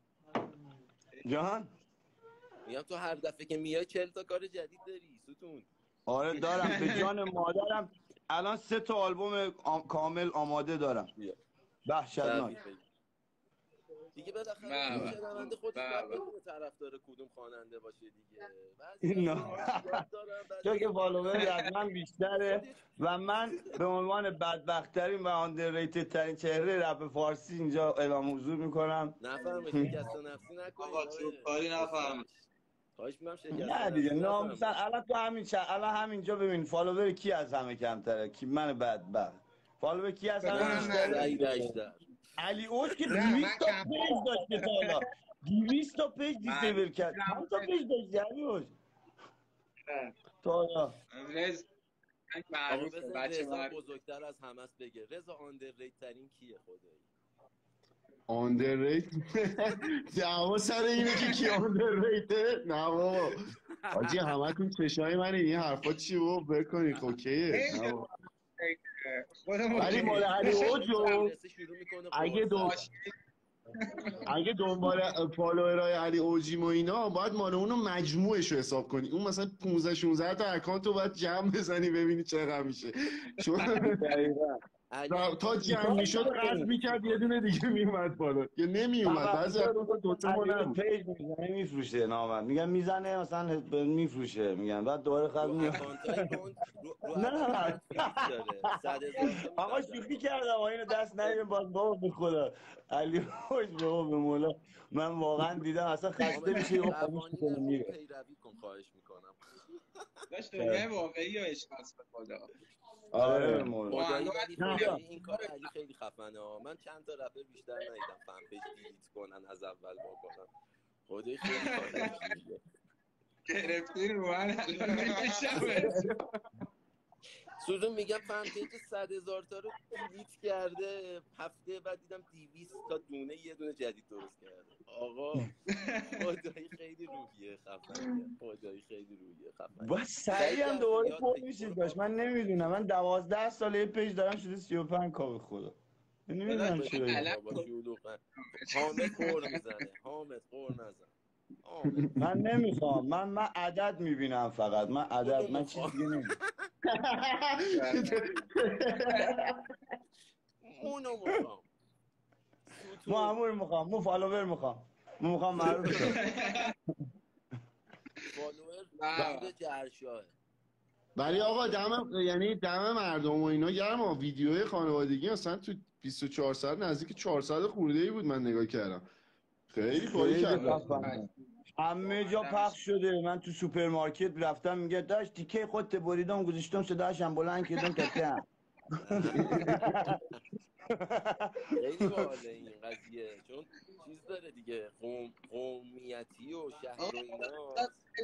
جان میگم تو هر دفعه که میای چهل تا کار جدید داری ستون آره دارم به جان مادرم الان سه تا آلبوم آم... کامل آماده دارم وحشتناک دیگه بالاخره شنونده خودش باید بدونه طرفدار کدوم خواننده باشه دیگه نه تو که فالوور از من بیشتره و من به عنوان بدبخت‌ترین و آندرریتد ترین چهره رپ فارسی اینجا اعلام حضور میکنم نفهمه شکست نفسی نکنی آقا تو کاری نفهمه خواهش می‌کنم شکست نه دیگه ناموسن الان تو همین چه الان همینجا ببین فالوور کی از همه کمتره کی من بدبخت فالوور کی از همه بیشتره علی اوج که دویست تا پیج داشت که تا حالا دویست تا پیج دیسیبل کرد چند تا پیج داشت علی اوج تا حالا معروف رضا بزرگتر از همه است بگه رضا آندرریت ترین کیه خدایی آندرریت دعوا سر اینه که کی آندرریته نه بابا حاجی همتون چشای من این حرفا چی بابا بکنی اوکیه ولی مال علی اوجو اگه دو اگه دنبال فالوورای علی اوجیم و اینا باید مال اونو مجموعش رو حساب کنی اون مثلا پانزده شانزده تا اکانت رو باید جمع بزنی ببینی چقدر میشه تا جمع میشد قصد میکرد یه دونه دیگه میومد بالا که نمیومد. بعضی وقتا دو تا ما نبود. پیج میزنه میفروشه نامم، میگن میزنه مثلا میفروشه، میگن بعد دوباره خط میاد. نه صد هزار آقا شوخی کردم اینو دست نگیریم باز. بابا به خدا علی خوش بابا به مولا من واقعا دیدم اصلا خسته میشه و خاموش کنه میره. پیروی کن خواهش میکنم. داشت دنیای واقعی رو اشخاص به خدا. آره مولا این کار علی خیلی خفنه ها. من چند تا رپر بیشتر ندیدم فن پیج دیلیت کنن از اول با کنن. خدای خیلی کار گرفتی رو من سوزون میگم فن پیج صد هزار تا رو دیلیت کرده، هفته بعد دیدم دویست تا دونه یه دونه جدید درست کرده. آقا خدایی خیلی روحیه خفنیه، خدایی خیلی روحیه خفنیه. باید سریع هم دوباره پر میشید داشت. من نمیدونم، من دوازده ساله یه پیج دارم شده سی و پنج کابه خدا نمیدونم چرا. حامد قور میزنه، حامد قور نزن. من نمیخوام، من من عدد میبینم فقط، من عدد، من چیز دیگه نمیبینم. اونو میخوام، مامور میخوام، مو فالوور میخوام، مو میخوام معروف شم. فالوور بود جرشاه. ولی آقا دم یعنی دم مردم و اینا گرم. ویدیوهای خانوادگی مثلا تو بیست و چهار ساعت نزدیک چهارصد خورده‌ای بود من نگاه کردم. خیلی کاری کردن. همه جا پخش شده. من تو سوپرمارکت رفتم میگه داشت تیکه خودت بریدم گذاشتم صداشم بلند کردم کردم. خیلی باحاله این قضیه، چون چیز داره دیگه، قوم قومیتی و شهر و اینا.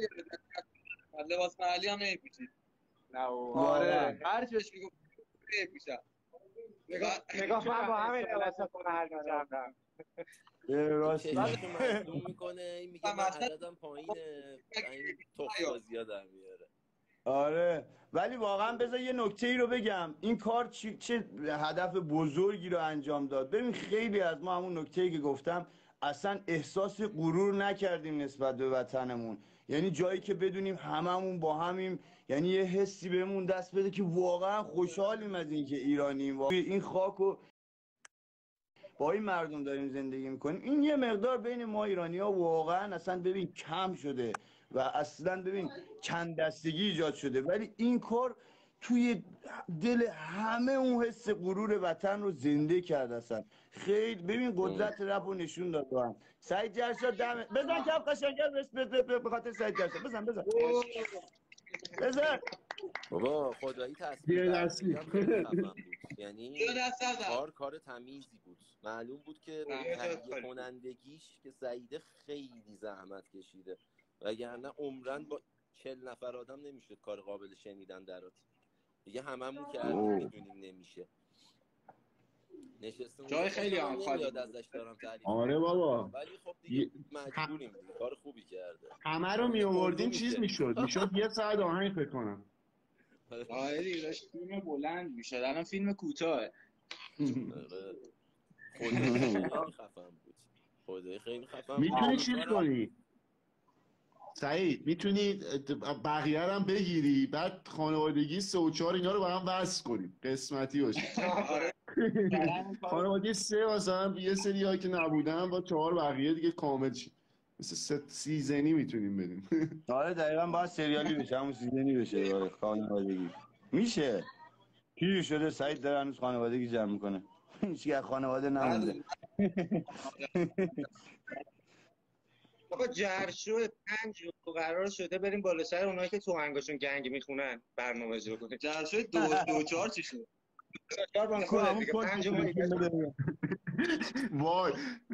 لباس محلی هم نمیپوشید. نه آره هر چی بهش میگم نمیپوشم. نگاه من با همین لباس محلی می‌چرخم. راست مصدوم میکنه میگه من عددم پایینه، این تخم‌بازی‌ها در میاره. آره ولی واقعا بذار یه نکته ای رو بگم، این کار چه, چه هدف بزرگی رو انجام داد. ببین خیلی از ما همون نکته ای که گفتم اصلا احساس غرور نکردیم نسبت به وطنمون، یعنی جایی که بدونیم هممون با همیم، یعنی یه حسی بهمون دست بده که واقعا خوشحالیم از این که ایرانیم، این خاکو با این مردم داریم زندگی میکنیم. این یه مقدار بین ما ایرانی ها واقعا اصلا ببین کم شده و اصلا ببین چند دستگی ایجاد شده، ولی این کار توی دل همه اون حس غرور وطن رو زنده کرد. اصلا خیلی ببین قدرت رپ رو نشون داد. هم سعید جرشاد دم بزن کف قشنگر به خاطر سعید جرشاد بزن بزن بزن بابا خدایی تصویر دستی خیلی خفن بود. یعنی کار کار تمیزی بود، معلوم بود که تهیه کنندگیش که سعیده خیلی زحمت کشیده، وگرنه عمرن با چهل نفر آدم نمیشد کار قابل شنیدن درات دیگه. هممون کردیم میدونیم نمیشه. نشستم جای خیلی هم خالی ازش دارم تعریف. آره بابا ولی خب دیگه مجبوریم دیگه، کار خوبی کرده. همه رو می آوردیم چیز میشد میشد یه ساعت آهنگ فکر کنم. آره دیگه داشت فیلم بلند میشد، الان فیلم کوتاهه. خیلی خفن بود، خدای خیلی خفن بود. میتونی چیز کنی سعید، میتونی بقیه هم بگیری بعد خانوادگی سه و چهار اینا رو با هم وصل کنیم قسمتی باشه. خانوادگی سه مثلا یه سری هایی که نبودن با چهار بقیه دیگه کامل شید، مثل سیزنی میتونیم بدیم. آره دقیقا باید سریالی بشه، همون سیزنی بشه. خانوادگی میشه پیر شده سعید داره هنوز خانوادگی جمع میکنه، هیچ خانواده نمونده. آقا جرشو پنج رو قرار شده بریم بالا سر اونایی که تو هنگاشون گنگ میخونن برنامه اجرا کنیم. جرشو دو دو چهار چی شد؟ چهار بان خود دیگه پنج رو وای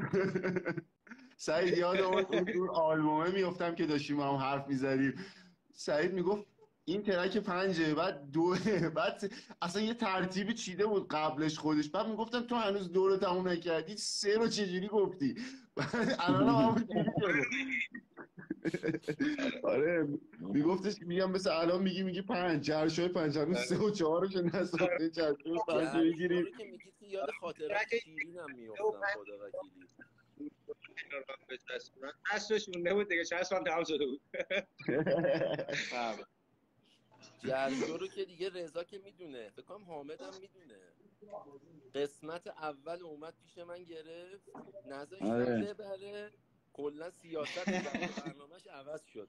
سعید یاد اون آلبومه میافتم که داشتیم هم حرف میزدیم، سعید میگفت این ترک پنجه بعد دوه، بعد اصلا یه ترتیبی چیده بود قبلش خودش، بعد میگفتم تو هنوز دو رو تموم نکردی سه رو چجوری گفتی؟ الان هم همون جوری شده. آره میگفتش میگم مثل الان میگی میگی پنج جرشوی پنج هنوز سه و چهار رو که نساخته جرشوی پنج رو بگیریم. جرشو که میگید که یاد خاطرات شیرین هم میافتم خدا وکیلی. اصلش مونده بود دیگه، چند سال تمام شده بود. جرشو رو که دیگه رضا که میدونه، فکر کنم حامد هم میدونه. قسمت اول اومد پیش من گرفت نذاشتم آره. ببره کلا سیاست برنامه‌اش عوض شد.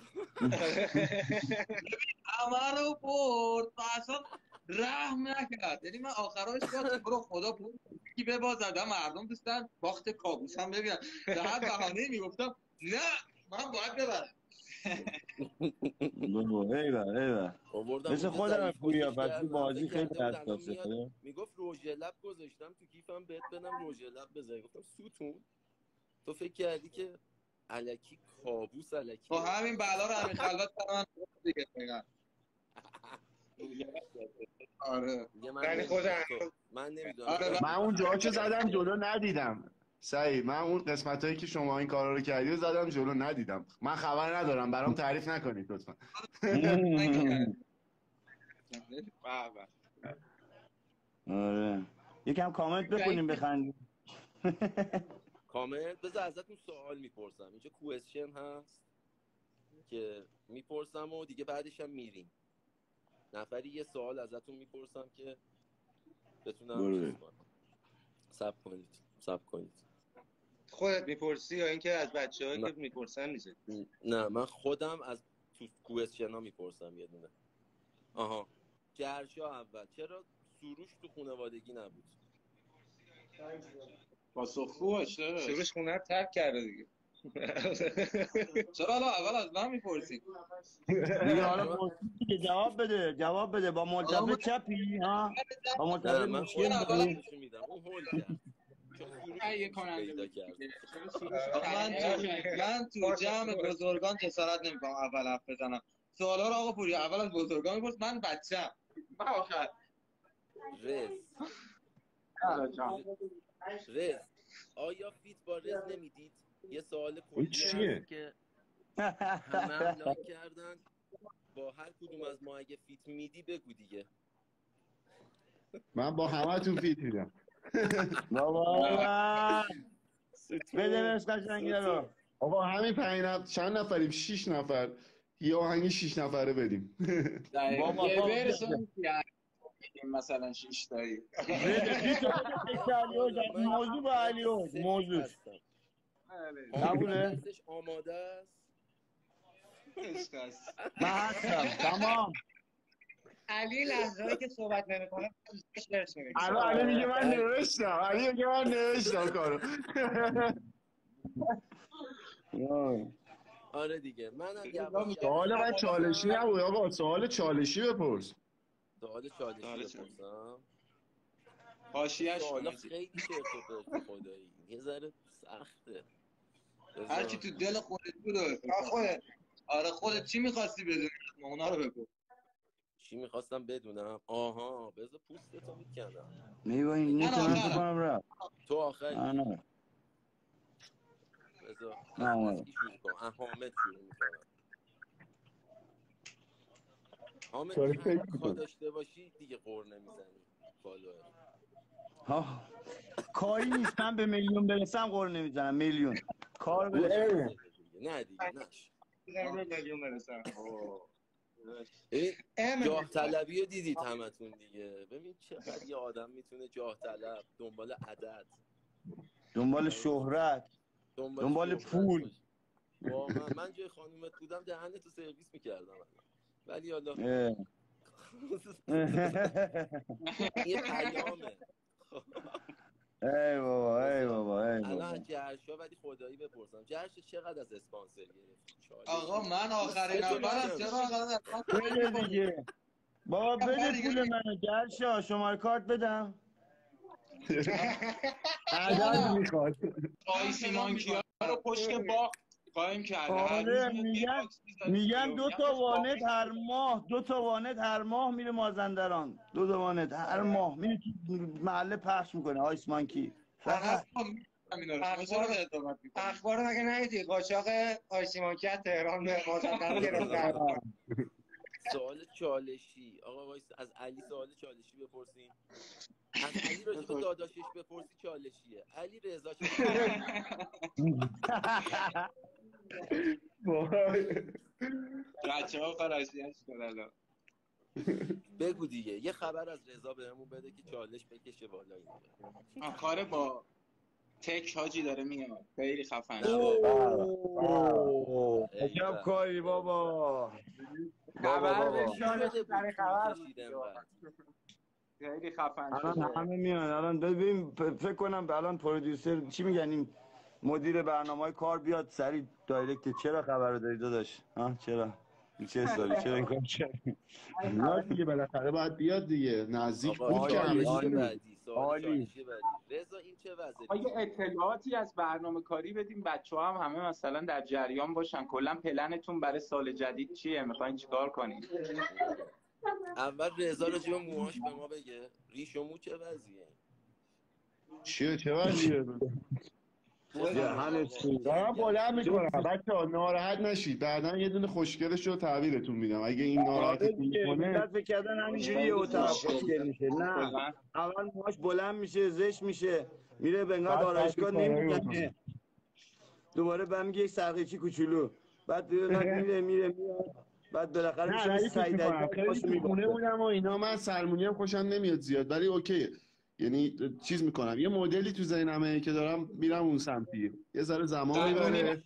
همه رو برد و اصلا رحم نکرد. یعنی من آخرش گفتم برو خدا پول کی ببازد مردم دوستان باخت کابوس هم ببینن. به هر بهانه‌ای میگفتم نه من باید ببرم. بابا ایوه ایوه آوردم مثل اونجا خودم ضعیف پوریا کشیش پس تو کردم بازی فکر خیلی کرده بود الان حساسه. میاد میگفت روژ لب گذاشتم تو کیفم بهت بدم روژ لب بزنی. گفتم ستون تو فکر کردی که الکی کابوس الکی با همین بلا رو همین خلوت برام دیگه بگم. آره من خودم من نمیدونم. آره من اون جاهاشو زدم جلو ندیدم. سعید من اون قسمت هایی که شما این کارا رو کردی زدم جلو ندیدم. من خبر ندارم برام تعریف نکنید لطفا. آره یکم کامنت بخونیم بخندیم. کامنت بذار ازتون سوال میپرسم. اینجا کوئسشن هست که میپرسم و دیگه بعدش هم میریم. نفری یه سوال ازتون میپرسم که بتونم چیز کنم. صبر کنید صبر کنید. خودت میپرسی یا اینکه از بچه‌ها که میپرسن نیست؟ نه من خودم از تو کوئسشن ها میپرسم یه دونه. آها جرشا اول چرا سروش تو خانوادگی نبود؟ پاسخگو باشه. سروش خونه رو ترک کرده دیگه. چرا حالا اول از من میپرسی؟ دیگه حالا پرسید جواب بده جواب بده با ملتفه چپی ها با ملتفه من مشکل خودم داری. میدم اون هول کرد چون تهیه کننده پیدا کرد. من تو من تو جمع بزرگان جسارت نمیکنم اول حرف بزنم. سوالا رو آقا پوری اول از بزرگان میپرس. من بچه‌ام. من آخر رز رز آیا فیت با رز نمیدید؟ یه سوال کلی هست که همه هم لایک کردن. با هر کدوم از ما اگه فیت میدی بگو دیگه. من با همه فیت میدم. بابا بده بس قشنگه رو. آقا همین پنج نفر چند نفریم؟ شیش نفر. یه آهنگ شیش نفره بدیم. بابا یه برسون مثلا شش تایی. بده فیتو بده موضوع با علیوز موضوع قبوله؟ آماده است. من هستم تمام. علی لحظه‌ای که صحبت نمی‌کنه درس می‌گه. الان علی میگه من نوشتم. علی میگه من نوشتم کارو. آره دیگه منم سوال من چالشی نبود آقا. سوال چالشی بپرس. سوال چالشی بپرسم. حاشیه‌اش سوال خیلی چرت و پرت خدایی. یه ذره سخته. هر کی تو دل خودت بود خودت. آره خودت چی می‌خواستی بدونی؟ اونا رو بگو. چی میخواستم بدونم؟ آها بذار پوستتو میکنم. میبایی نیت من تو کنم رفت. تو آخری؟ آنه بذار نه از کی شروع کنم؟ حامد شروع میکنم. حامد کار داشته باشی دیگه قور نمیزنی. فالوور ها کاری نیست. من به میلیون برسم قور نمیزنم. میلیون کار برسم نه دیگه نش میلیون برسم. جاه طلبی رو دیدید همتون دیگه. ببین چقدر یه آدم میتونه جاه طلب دنبال عدد دنبال شهرت دنبال, دنبال پول. واقعا من جای خانومت بودم دهنتو سرویس میکردم ولی حالا یه پیامه. ای بابا ای بابا ای بابا. الان جرشا ولی خدایی بپرسم جرش چقدر از اسپانسر گرفتی؟ آقا من آخرین نفرم. چرا آخرین بده دیگه بابا بده پول منو. جرشا شماره کارت بدم. عدد میخواد. آیسی مانکیا رو پشت باغ قایم کرده. آره میگن میگن دو تا وانت هر ماه دو تا وانت هر ماه میره مازندران. دو تا وانت هر ماه میره محله پخش میکنه آیس مانکی. فقط اخبار مگه ندیدی قاچاق آیسی مانکی از تهران به مازندران گرفتن. سوال چالشی آقا وایس از علی سوال چالشی بپرسیم. از علی راجع به داداشش بپرسی چالشیه. علی رضا بچه‌ها فرضیه‌اش کنن. بگو دیگه یه خبر از رضا بهمون بده که چالش بکشه بالا اینجا. کار با تک حاجی داره میاد خیلی خفن شد. عجب کاری بابا. خبر بابا نشانه شده در بود خبر کشید انقدر. خیلی خفن الان شد. همه میان الان ببین فکر کنم الان پرودیوسر چی میگن این مدیر برنامه‌های کار بیاد سریع دایرکت چرا خبر رو داری داداش ها چرا چه سالی چرا این کار کردی نه دیگه بالاخره باید بیاد دیگه نزدیک آقا بود که همه چالش چی. بعدی سوال عالی. چالش بعدی رضا این چه وضعه؟ آیا اطلاعاتی از برنامه کاری بدیم بچه‌ها هم همه مثلا در جریان باشن کلا پلنتون برای سال جدید چیه میخواین چیکار کنید؟ اول رضا راجع به موهاش به ما بگه ریش و مو چه وضعیه؟ چیه چه وضعیه؟ دارم بلند میکنم بچه ها ناراحت نشید بعدا یه دونه خوشگلش رو تحویلتون میدم اگه این ناراحتتون میکنه. فکر کردن همینجوری یه طرف خوشگل میشه نه اول موهاش بلند میشه زشت میشه میره به انگار آرایشگاه نمیزنه دوباره به میگه یک سرقیچی کوچولو بعد میره میره میاد بعد بالاخره نه ولی فکر میکنم خیلی خونه بودم و اینا من سلمونی هم خوشم نمیاد زیاد ولی اوکیه یعنی چیز میکنم یه مدلی تو ذهنمه که دارم میرم اون سمتی یه ذره زمان میبره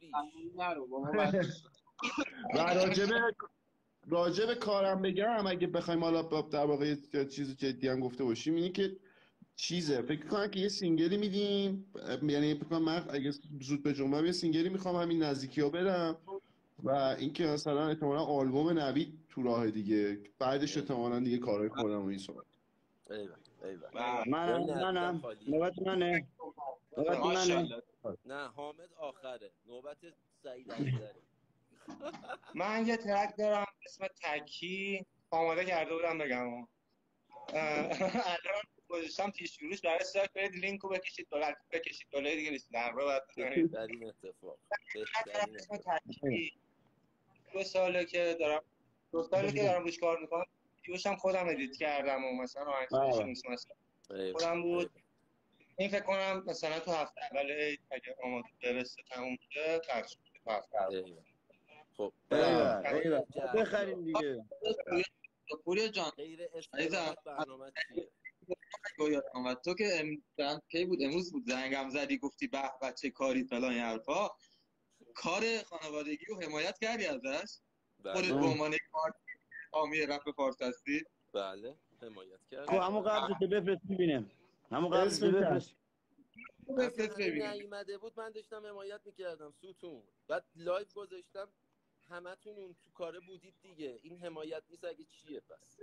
و راجبه راجبه کارم بگم اگه بخوایم حالا در واقع چیز جدی هم گفته باشیم اینی که چیزه فکر کنم که یه سینگلی میدیم یعنی فکر کنم من اگه زود به جمعه یه سینگلی میخوام همین نزدیکی ها بدم و اینکه مثلا احتمالاً آلبوم نوید تو راه دیگه بعدش احتمالاً دیگه کارهای خودم و این صحبت. ایول ایول منم منم نوبت منه نوبت منه نه حامد آخره نوبت سعید عزیزی. من یه ترک دارم اسم تکی آماده کرده بودم بگم الان گذاشتم پیش روش برای سرچ برید لینکو بکشید بالا بکشید بالا دیگه نیست در رو بعد بهترین اتفاق بهترین اتفاق دو ساله که دارم دو ساله که دارم روش کار میکنم ویدیوشم خودم ادیت کردم و مثلا آهنگسازیش نیست مثلا خودم بود این فکر کنم مثلا تو هفته اول اگه آماده برسه تموم بشه پخش میشه تو هفته اول. خب بخریم دیگه پوریا جان غیر استفاده برنامه چیه؟ اومد تو که ام... کی بود امروز بود زنگم زدی گفتی به بچه کاری فلان این حرفا کار خانوادگی رو حمایت کردی ازش؟ خودت به عنوان کار حامی رپ فارس هستی؟ بله حمایت کردم. خب همون قبلش بفرست ببینیم همون قبلش بفرست بفرست ببینیم نیومده بود من داشتم حمایت میکردم ستون بعد لایو گذاشتم همتون اون تو کاره بودید دیگه این حمایت نیست اگه چیه پس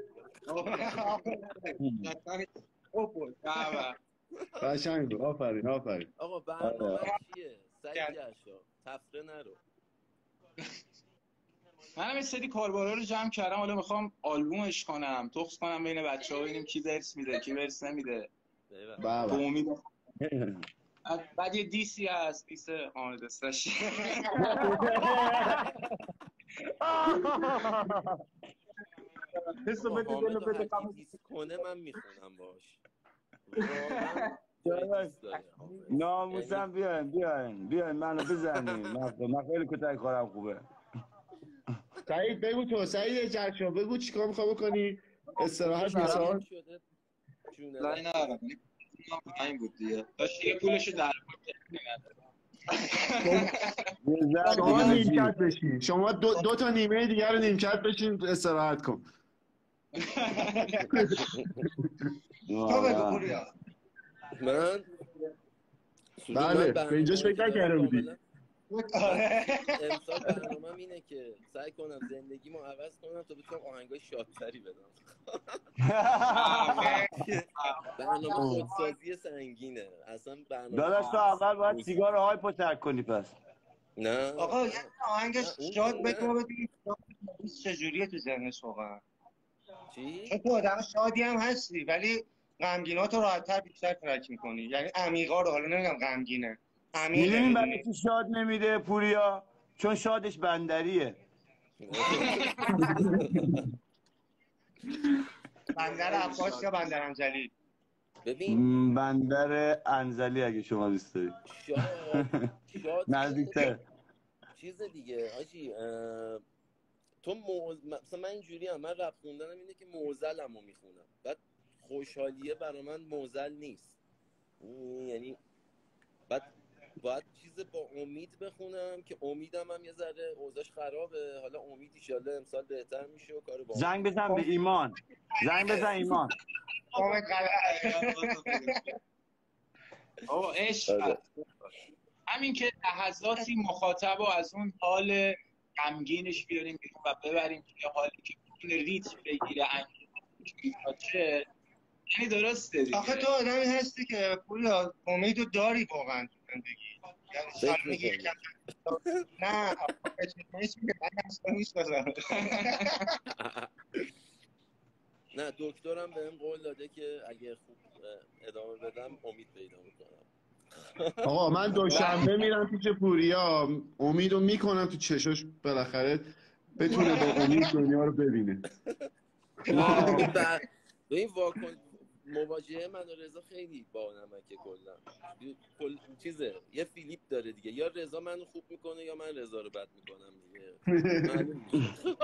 قشنگ بود آفرین آفرین آقا برنامه چیه سعید جشا تفره نرو منم یه سری کاربارا رو جمع کردم حالا میخوام آلبومش کنم تخص کنم بین بچه‌ها ببینیم کی ورس میده کی ورس نمیده بابا امید بعد یه دیسی هست دیس حامد استش حسو بده دلو بده دیس کنه من میخونم باش ناموسم بیاین بیاین بیاین منو بزنین من خیلی کتک خورم خوبه سعید بگو تو سعید جرشا بگو چیکار میخوای بکنی استراحت مثلا شده جونه نه نه این بود دیگه داشت یه پولشو در شما نیمکت بشین شما دو, دو تا نیمه دیگر رو نیمکت بشین استراحت کن تو بگو پوریا من بله به اینجاش فکر نکرده بودی امسال برنامه‌م اینه که سعی کنم زندگیمو عوض کنم تا بتونم آهنگای شادتری بدم برنامه خودسازی سنگینه اصلا برنامه داداش تو اول باید سیگار هایپو ترک کنی پس نه آقا یه آهنگ شاد بگو ببینیم چجوریه تو ذهنش واقعا چی؟ چون تو آدم شادی هم هستی ولی غمگینات رو راحت‌تر بیشتر ترک می‌کنی یعنی عمیقا رو حالا نمیگم غمگینه میدونیم برای چی شاد نمیده پوریا چون شادش بندریه بندر عباس یا بندر انزلی ببین بندر انزلی اگه شما دوست دارید شاد شاد نزدیکتر چیز دیگه آجی تو موز... مثلا من اینجوری هم من رپ خوندنم اینه که معضلمو میخونم، بعد خوشحالیه برای من معضل نیست، یعنی بعد باید چیز با امید بخونم که امیدم هم یه ذره اوضاعش خرابه، حالا امید ایشالله امسال بهتر میشه و کارو با زنگ بزن به ایمان، زنگ بزن ایمان. آقا عشق همین که لحظاتی مخاطب رو از اون حال غمگینش بیاریم بیرون و ببریم توی حالی که بتونه ریتم بگیره انگیزه، یعنی درسته دیگه. آخه تو آدمی هستی که پولا امیدو داری واقعا تو زندگی، یعنی فکر میکنی نه نیست میگه من اصلا میشناسم. نه دکترم بهم قول داده که اگه خوب ادامه بدم امید پیدا میکنم. آقا من دوشنبه میرم پیش پوریا، امیدو میکنم تو چشاش بالاخره بتونه با امید دنیا رو ببینه. به این واکن مواجهه من و رضا خیلی با نمکه کلا کل چیزه، یه فیلیپ داره دیگه، یا رضا منو خوب میکنه یا من رضا رو بد میکنم دیگه. معلوم میشه.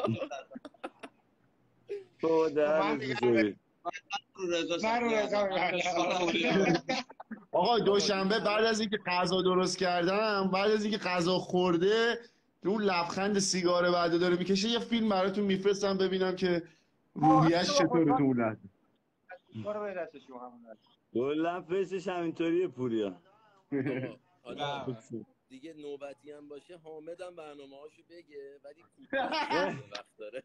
تو در آقا دوشنبه بعد از اینکه غذا درست کردم، بعد از اینکه غذا خورده، اون لبخند سیگار بعد داره میکشه، یه فیلم براتون میفرستم ببینم که روحیش چطوره تو اون لحظه. برو به دستش همون کلا فیسش همینطوریه پوریا. حالا دیگه نوبتی هم باشه حامدم برنامه‌هاشو بگه، ولی کوتاه وقت داره.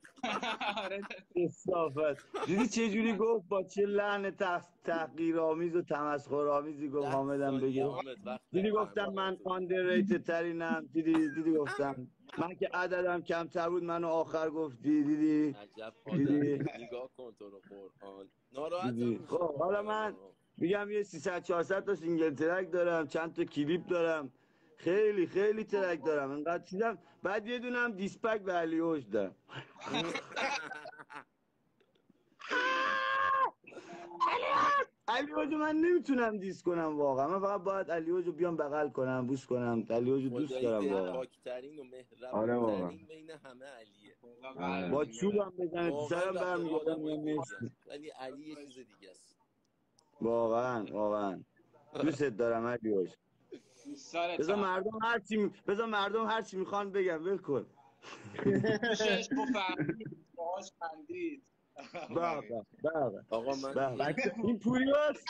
صافت دیدی چه جوری گفت، با چه لحن تحقیرآمیز و تمسخرآمیزی گفت حامدم بگه. دیدی گفتم من آندرریتد ترینم، دیدی دیدی گفتم من که عددم کمتر بود منو آخر گفتی، دیدی عجب دیدی نگاه کن تو رو قرآن ناراحتم. خب حالا من میگم یه سیصد چهارصد تا سینگل ترک دارم، چند تا کلیپ دارم، خیلی خیلی ترک دارم، انقدر چیزم، بعد یه دونم دیسپک به علی اوج دارم. علی اوجو من نمیتونم دیس کنم واقعا، من فقط باید علی اوجو بیام بغل کنم بوس کنم، علی اوجو دوست دارم واقعا. پاکترین و مهربونترین بین همه علیه، با چوبم بزنه تو سرم برمیگردم، ولی علی یه چیز دیگه است واقعا واقعا. دوست دارم علی اوج. بذار مردم هر چی بذار مردم هر چی میخوان بگم، ول کن. شش بفهمید باهاش خندید. بابا بابا آقا من این پوریاست.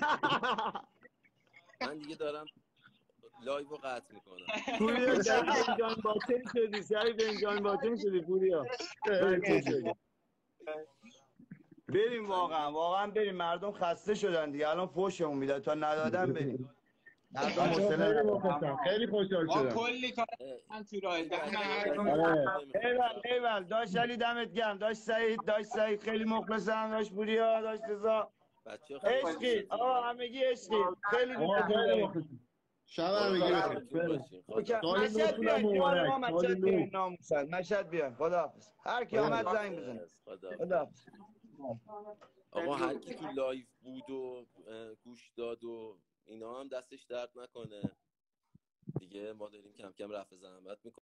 من دیگه دارم لایو رو قطع میکنم. پوریا شبیه جان باطن شدی، شبیه جان باطن شدی پوریا. بریم واقعا واقعا بریم، مردم خسته شدن دیگه، الان فوشمون میدن تا ندادن بریم. مردم حوصله خیلی خوشحال شدم. ما کلی کار من تو راه ایول ایول داش علی دمت گرم، داش سعید داش سعید خیلی مخلصم، داش پوریا داش رضا عشقی. آقا همگی عشقی، خیلی مخلصم. شب همگی بخیر. مشهد بیاین دیوار ما، مشهد بیاین ناموسن، مشهد بیاین. خداحافظ. هر کی آمد زنگ بزنه. خداحافظ. آقا هر کی تو لایو بود و گوش داد و اینا هم دستش درد نکنه دیگه، ما داریم کم کم رفع زحمت میکنیم.